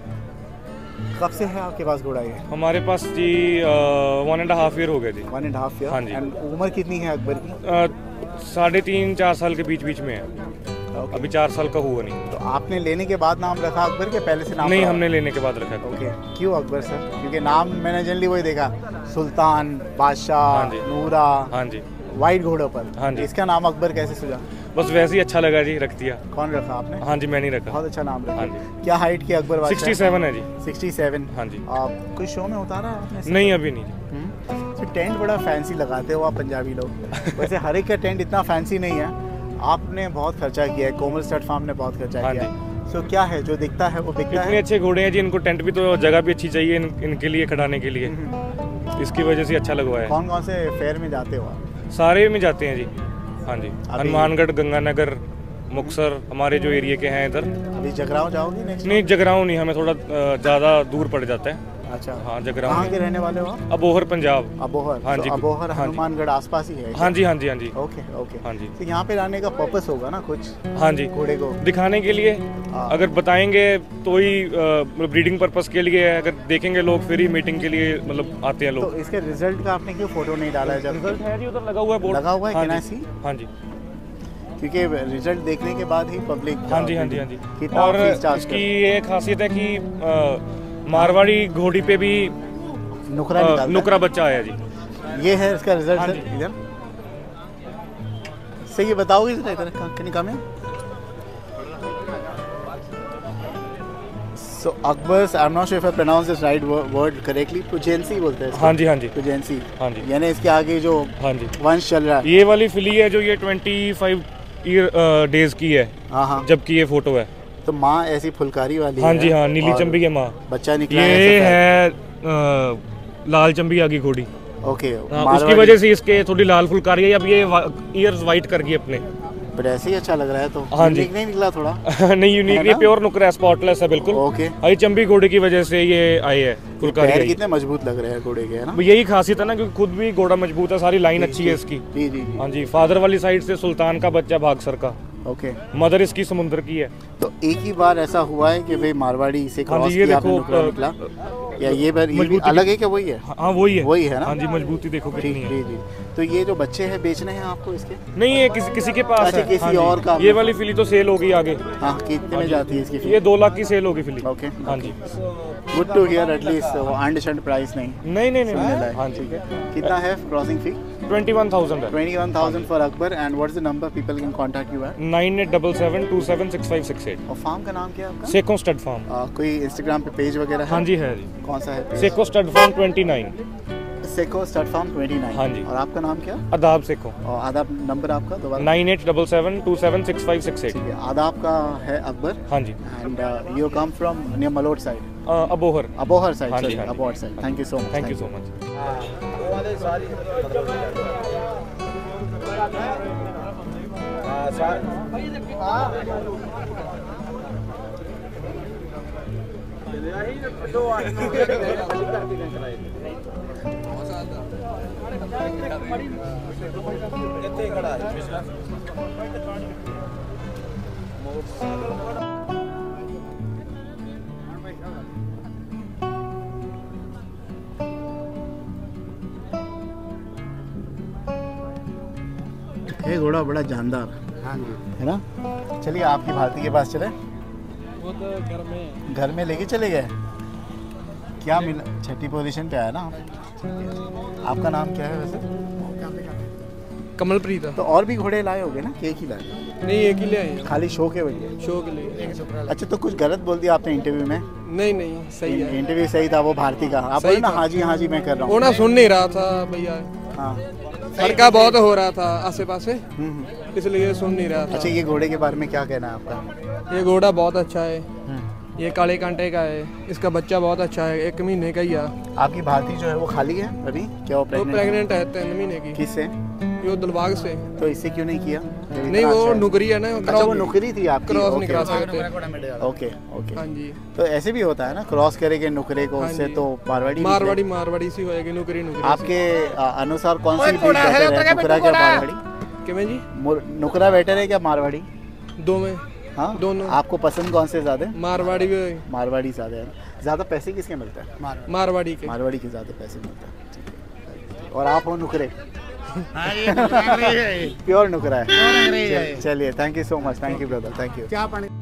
कब से है आपके पास घोड़ा ये? हमारे पास जी वन एंड हाफ ईयर हो गए जी। One and half year? हाँ जी। एंड उम्र कितनी है अकबर की? साढ़े तीन चार साल के बीच बीच में है। okay. अभी चार साल का हुआ नहीं। तो आपने लेने के बाद नाम रखा अकबर के, पहले से नाम? नहीं, हमने लेने के बाद रखा। ओके, क्यों अकबर सर? क्योंकि नाम मैंने जनरली वही देखा, सुल्तान, बादशाह, नूरा, हाँ जी, वाइट घोड़ों पर। हाँ जी। इसका नाम अकबर कैसे सुझा? बस वैसे ही अच्छा लगा जी, रख दिया। कौन रखा आपने? हाँ जी, मैंने रखा। बहुत अच्छा नाम रखा। हाँ जी। क्या हाइट की अकबर? सिक्सटी सेवन है जी। Sixty seven? हाँ जी। आप कोई शो में उतारा आपने? नहीं, अभी नहीं। तो टेंट बड़ा फैंसी लगाते हो आप पंजाबी लोग। वैसे हर एक का टेंट इतना फैंसी नहीं है, आपने बहुत खर्चा किया है, कोमल स्टड फार्म ने बहुत खर्चा किया है। सो क्या है जो दिखता है वो बिकता है? इतने अच्छे घोड़े हैं जी, इनको टेंट भी तो जगह भी अच्छी चाहिए इन, इनके लिए खड़ाने के लिए, इसकी वजह से अच्छा लगवाया है। कौन कौन से फेयर में जाते हो आप? सारे में जाते हैं जी। हाँ जी, हनुमानगढ़, गंगानगर, मुक्तसर, हमारे जो एरिया के हैं इधर। अभी जगरांव जाओगे नेक्स्ट? नहीं, जगरांव नहीं, हमें थोड़ा ज़्यादा दूर पड़ जाता है। अच्छा, हाँ, जगरांव। कहाँ के रहने वाले हो आप? अबोहर, पंजाब। अबोहर? हाँ जी। अबोहर हनुमानगढ़ आसपास ही है? हाँ जी, हाँ जी, हाँ जी। ओके ओके, हाँ जी। तो यहाँ पे लाने का पर्पस होगा ना कुछ? हाँ जी, घोड़े को दिखाने के लिए, अगर बताएंगे तो ही ब्रीडिंग पर्पस के लिए, अगर देखेंगे लोग फिर ही मीटिंग के लिए मतलब आते हैं लोग। तो इसके रिजल्ट का आपने क्यों फोटो नहीं डाला है? जब रिजल्ट है जी, उधर लगा हुआ है बोर्ड। लगा हुआ है? हाँ कैन आई जी। सी? हाँ जी, क्योंकि रिजल्ट देखने के बाद ही पब्लिक। हाँ जी, हाँ जी, हाँ जी। कितना और इसकी ये खासियत है कि मारवाड़ी घोड़ी पे भी नुकरा नुकरा बच्चा आया जी। ये है इसका रिजल्ट। हाँ इधर से ये बताओगे इधर can you come here? So Akbar's, I am not sure if I pronounce this right word correctly, पुजेंसी बोलते हैं। हाँ जी, हाँ जी, पुजेंसी। हाँ जी, यानी इसके आगे जो हाँ जी वंश चल रहा है। ये वाली फिली है जो ये ट्वेंटी फाइव ईयर डेज की है। हाँ हाँ, जबकि ये फोटो है। तो माँ ऐसी फुलकारी वाली? हाँ जी, हाँ, नीली चंबी के माँ। बच्चा निकला ये है आ, लाल चंबी आगी घोड़ी। ओके, उसकी वजह से इसके थोड़ी लाल फुलकारी है। अब ये ईयर्स वाइट कर गई अपने, बट ऐसे ही अच्छा लग रहा है। तो हाँ जी, नहीं निकला थोड़ा? नहीं, यूनिक, ये प्योर नुकरा है, स्पॉटलेस है बिल्कुल। ओके, आई चंबी घोड़े की वजह से ये आई है फुलकारी। पैर कितने मजबूत लग रहे हैं घोड़े के, है ना? यही खासियत है ना, क्योंकि खुद भी घोड़ा मजबूत है, सारी लाइन अच्छी है इसकी। जी जी। हाँ जी, फादर वाली साइड से सुल्तान का बच्चा भागसर का। ओके, मदर इसकी समुद्र की है। तो एक ही बार ऐसा हुआ है कि भाई मारवाड़ी से क्रॉस किया आपने, नुकरा निकला, या ये बार ये भी अलग है क्या? वही है? हाँ, वही है, वही है ना? हाँ जी, मजबूती देखो कितनी है। जी जी। तो ये जो बच्चे हैं बेचने हैं आपको इसके? नहीं, ये किसी किसी के पास है। किसी और का? ये वाली फिली तो सेल होगी आगे। हाँ, कितने में जाती है इसकी फिली? ये दो लाख की सेल होगी फिली। ओके, हाँ जी। Good to hear, at least understand price नहीं। नहीं नहीं नहीं, हाँ ठीक है। कितना है crossing fee? Twenty one thousand है। Twenty one thousand for Akbar. And what is the number people can contact you at? Nine eight double seven two seven six five six eight. और फार्म का नाम क्या है आपका? Seko stud farm. कोई Instagram पे page वगैरह है? हाँ जी, है जी। कौन सा है? Seko stud farm twenty nine. Seko stud farm twenty nine. हाँ जी। और आपका नाम क्या? आदाब सेको। और आदाब नंबर आपका दोबारा? Nine eight double seven two seven six five six eight. ठीक है, आदाब का है अकबर। हाँ जी। And you come from near Malout side? Abohar. Abohar side. हाँ जी, Abohar side. Thank you so much. Thank you so much. है घोड़ा बड़ा जानदार। हाँ जी, है ना। चलिए आपकी भारती के पास चले। वो तो घर में घर में लेके चले गए। क्या मिला? छठी पोजीशन पे आया ना। आपका नाम क्या है वैसे? कमलप्रीत। तो और भी घोड़े लाए होंगे ना, एक ही लाए? नहीं, एक ही ले आए। खाली शो के वजह? शो के लिए। अच्छा, तो कुछ गलत बोल दिया आपने इंटरव्यू में? नहीं नहीं, सही है। इंटरव्यू सही था, वो भारती का। आप बोले ना हाँ जी हाँ जी मैं कर रहा हूँ। वो ना सुन नहीं रहा था भैया। हाँ, हल्का बहुत हो रहा था आसे पासे, इसलिए सुन नहीं रहा था। अच्छा, ये घोड़े के बारे में क्या कहना है आपका? ये घोड़ा बहुत अच्छा है, ये काले कांटे का है, इसका बच्चा बहुत अच्छा है, एक महीने का ही है। आपकी भारती जो है वो खाली है अभी? क्या वो प्रेग्नेंट? वो प्रेग्नेंट है, तीन महीने की। किससे? ये दिलबाग से। तो इससे क्यों नहीं किया? नहीं, वो नुकरी है ना। अच्छा, वो नुकरी थी आपकी। क्रॉस नहीं करा सकते। Okay okay. हाँ जी। तो ऐसे भी होता है ना, क्रॉस करेंगे नुकरे को, उससे तो मारवाड़ी मारवाड़ी मारवाड़ी सी होएगी, नुकरी नुकरी। आपके अनुसार कौन सी ब्रीड बेटर है, नुकरा क्या मारवाड़ी? क्या जी? नुकरा बेटर है क्या मारवाड़ी? दो में। हाँ, दोनों। आपको पसंद कौन से ज्यादा? मारवाड़ी भी। मारवाड़ी ज्यादा है। ज्यादा पैसे किसके मिलते हैं? मारवाड़ी के। मारवाड़ी के ज्यादा पैसे मिलते हैं। और आप हो नुकरे? प्योर नुकरा है। चलिए, thank you so much. Thank you brother, thank you. क्या पानी?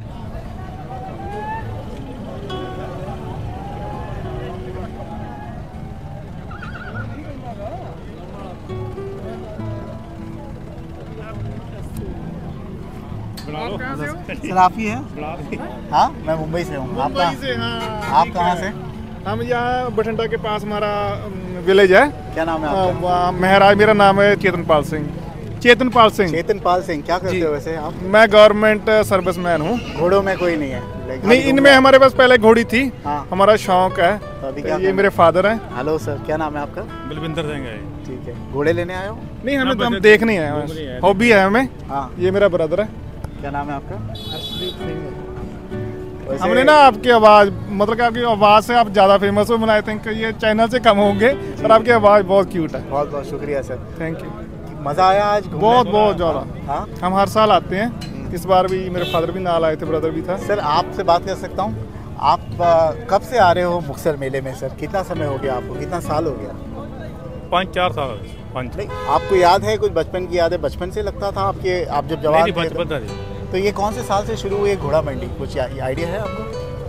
सर आप ही हैं? हाँ, मैं मुंबई से हूँ। आप आप कहाँ से? हम यहाँ बठिंडा के पास हमारा विलेज है। क्या नाम है आपका? महराज। मेरा नाम है चेतनपाल सिंह। चेतनपाल सिंह। चेतनपाल सिंह, क्या करते हो वैसे आप? मैं गवर्नमेंट सर्विसमैन हूँ। घोड़ों में कोई नहीं है? नहीं, इनमें हमारे पास पहले घोड़ी थी। हाँ। हमारा शौक है। तो अभी क्या? ये मेरे फादर हैं। हेलो सर, क्या नाम है आपका? बलविंदर सिंह है। ठीक है। घोड़े लेने आए हो? नहीं, हमें तो हम देखने आए हैं, हॉबी है हमें। हाँ। ये मेरा ब्रदर है। क्या नाम है आपका? हर्षदीप सिंह। हमने ना आपकी आवाज़, मतलब कि आपकी आवाज़ से आप ज़्यादा फेमस हो। मैं आई थिंक ये चैनल से कम होंगे, पर आपकी आवाज़ बहुत क्यूट है। बहुत बहुत शुक्रिया सर, थैंक यू। मज़ा आया आज? बहुत बहुत ज़्यादा। हाँ, हम हर साल आते हैं। इस बार भी मेरे फादर भी नाल आए थे, ब्रदर भी था। सर आपसे बात कर सकता हूँ? आप आ, कब से आ रहे हो मुक्तसर मेले में सर? कितना समय हो गया आपको? कितना साल हो गया? पाँच चार साल। पाँच। नहीं, आपको याद है कुछ बचपन की याद है? बचपन से लगता था आपके, आप जब जवान थे? बचपन था। तो ये कौन से साल से शुरू हुई है घोड़ा मंडी? कुछ आइडिया है आपको?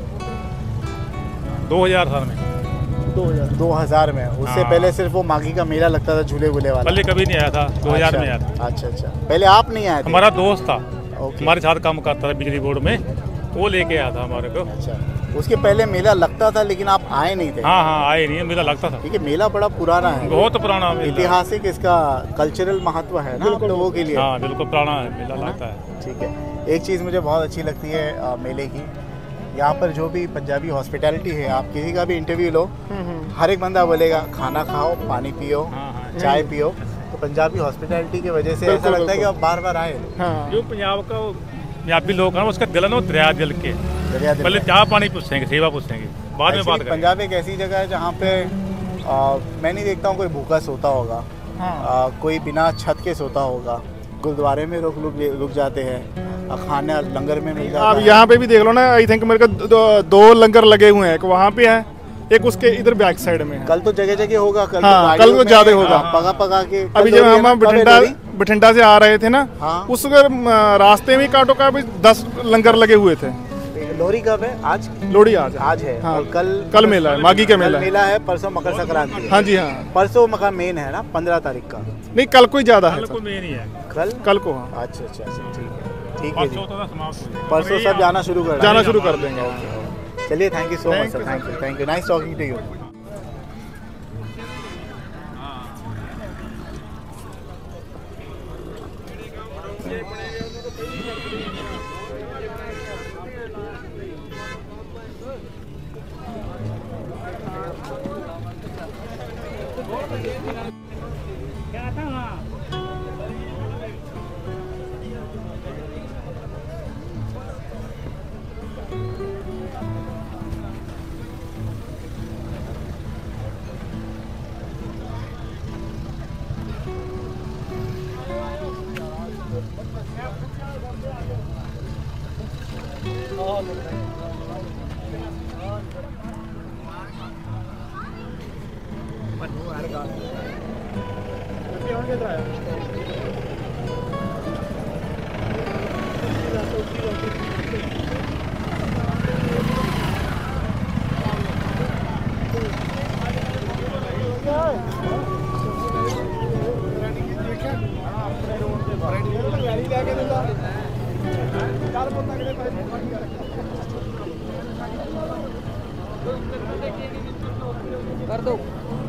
दो हज़ार साल में। दो हज़ार में? उससे हाँ। पहले सिर्फ वो माघी का मेला लगता था, झूले वूले वाला? पहले कभी नहीं आया था, दो हज़ार में आया था। अच्छा अच्छा, पहले आप नहीं आए थे? हमारा दोस्त था, हमारे साथ काम करता था बिजली बोर्ड में, वो लेके आया था हमारे को। अच्छा, उसके पहले मेला लगता था लेकिन आप आए नहीं थे? हाँ हाँ, आए नहीं, मेला लगता था। ठीक है, मेला बड़ा पुराना है। बहुत पुराना, ऐतिहासिक इसका कल्चरल महत्व है ना आप लोगों के लिए? हाँ बिल्कुल, पुराना है, मेला लगता है। ठीक है। एक चीज़ मुझे बहुत अच्छी लगती है आ, मेले की, यहाँ पर जो भी पंजाबी हॉस्पिटैलिटी है, आप किसी का भी इंटरव्यू लो, हर एक बंदा बोलेगा खाना खाओ, पानी पियो, चाय पियो। तो पंजाबी हॉस्पिटैलिटी की वजह से ऐसा लगता है कि आप बार बार आए। जो पंजाब का पंजाबी लोग हैं उसका दिल है वो दरिया दिल के, पहले चाय पानी पूछेंगे, सेवा पूछेंगे, बाद में बात करेंगे। पंजाब एक ऐसी जगह है जहाँ पे आ, मैं नहीं देखता हूँ कोई भूखा सोता होगा, आ, कोई बिना छत के सोता होगा। गुरुद्वारे में लोग रुक जाते हैं, खाना लंगर में मिल जाता है। आप यहाँ पे भी देख लो ना, आई थिंक मेरे को दो, दो लंगर लगे हुए हैं, एक वहाँ पे है, एक उसके इधर बैक साइड में है। कल तो जगह जगह होगा। कल हाँ, तो कल तो ज्यादा होगा। पका पका के अभी जब हम बठिंडा बठिंडा से आ रहे थे ना, हाँ? उस रास्ते में काटो का भी दस लंगर लगे हुए थे। लोहड़ी कब है? आज लोहड़ी आज आज है। हाँ, और कल कल मेला है, माघी का मेला मेला है, परसों मकर संक्रांति। हाँ जी हाँ, परसों मका मेन है ना, पंद्रह तारीख का। नहीं, कल को ही ज्यादा है। कल को मेन ही है। कल कल को हाँ। अच्छा अच्छा अच्छा, ठीक है ठीक है जी। परसों सब जाना शुरू कर जाना शुरू कर देंगे। चलिए, thank you so much sir, thank you thank you nice talking to you. कर दो।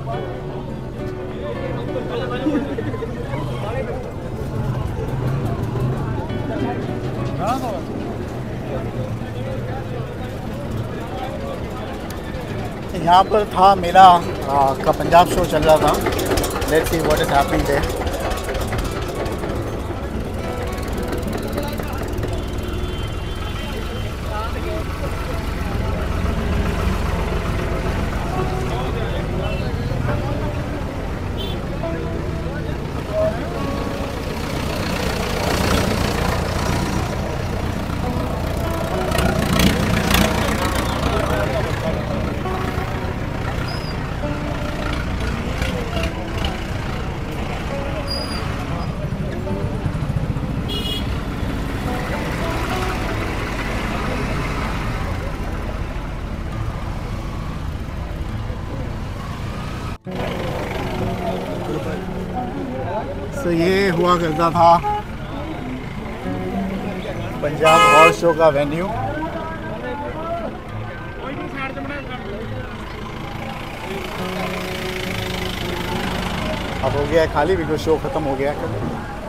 यहाँ पर था मेरा आ, का पंजाब शो चल रहा था। Let's see what is happening there. तो ये हुआ करता था पंजाब हॉर्स शो का वेन्यू। अब हो गया खाली, बिकॉज शो खत्म हो गया।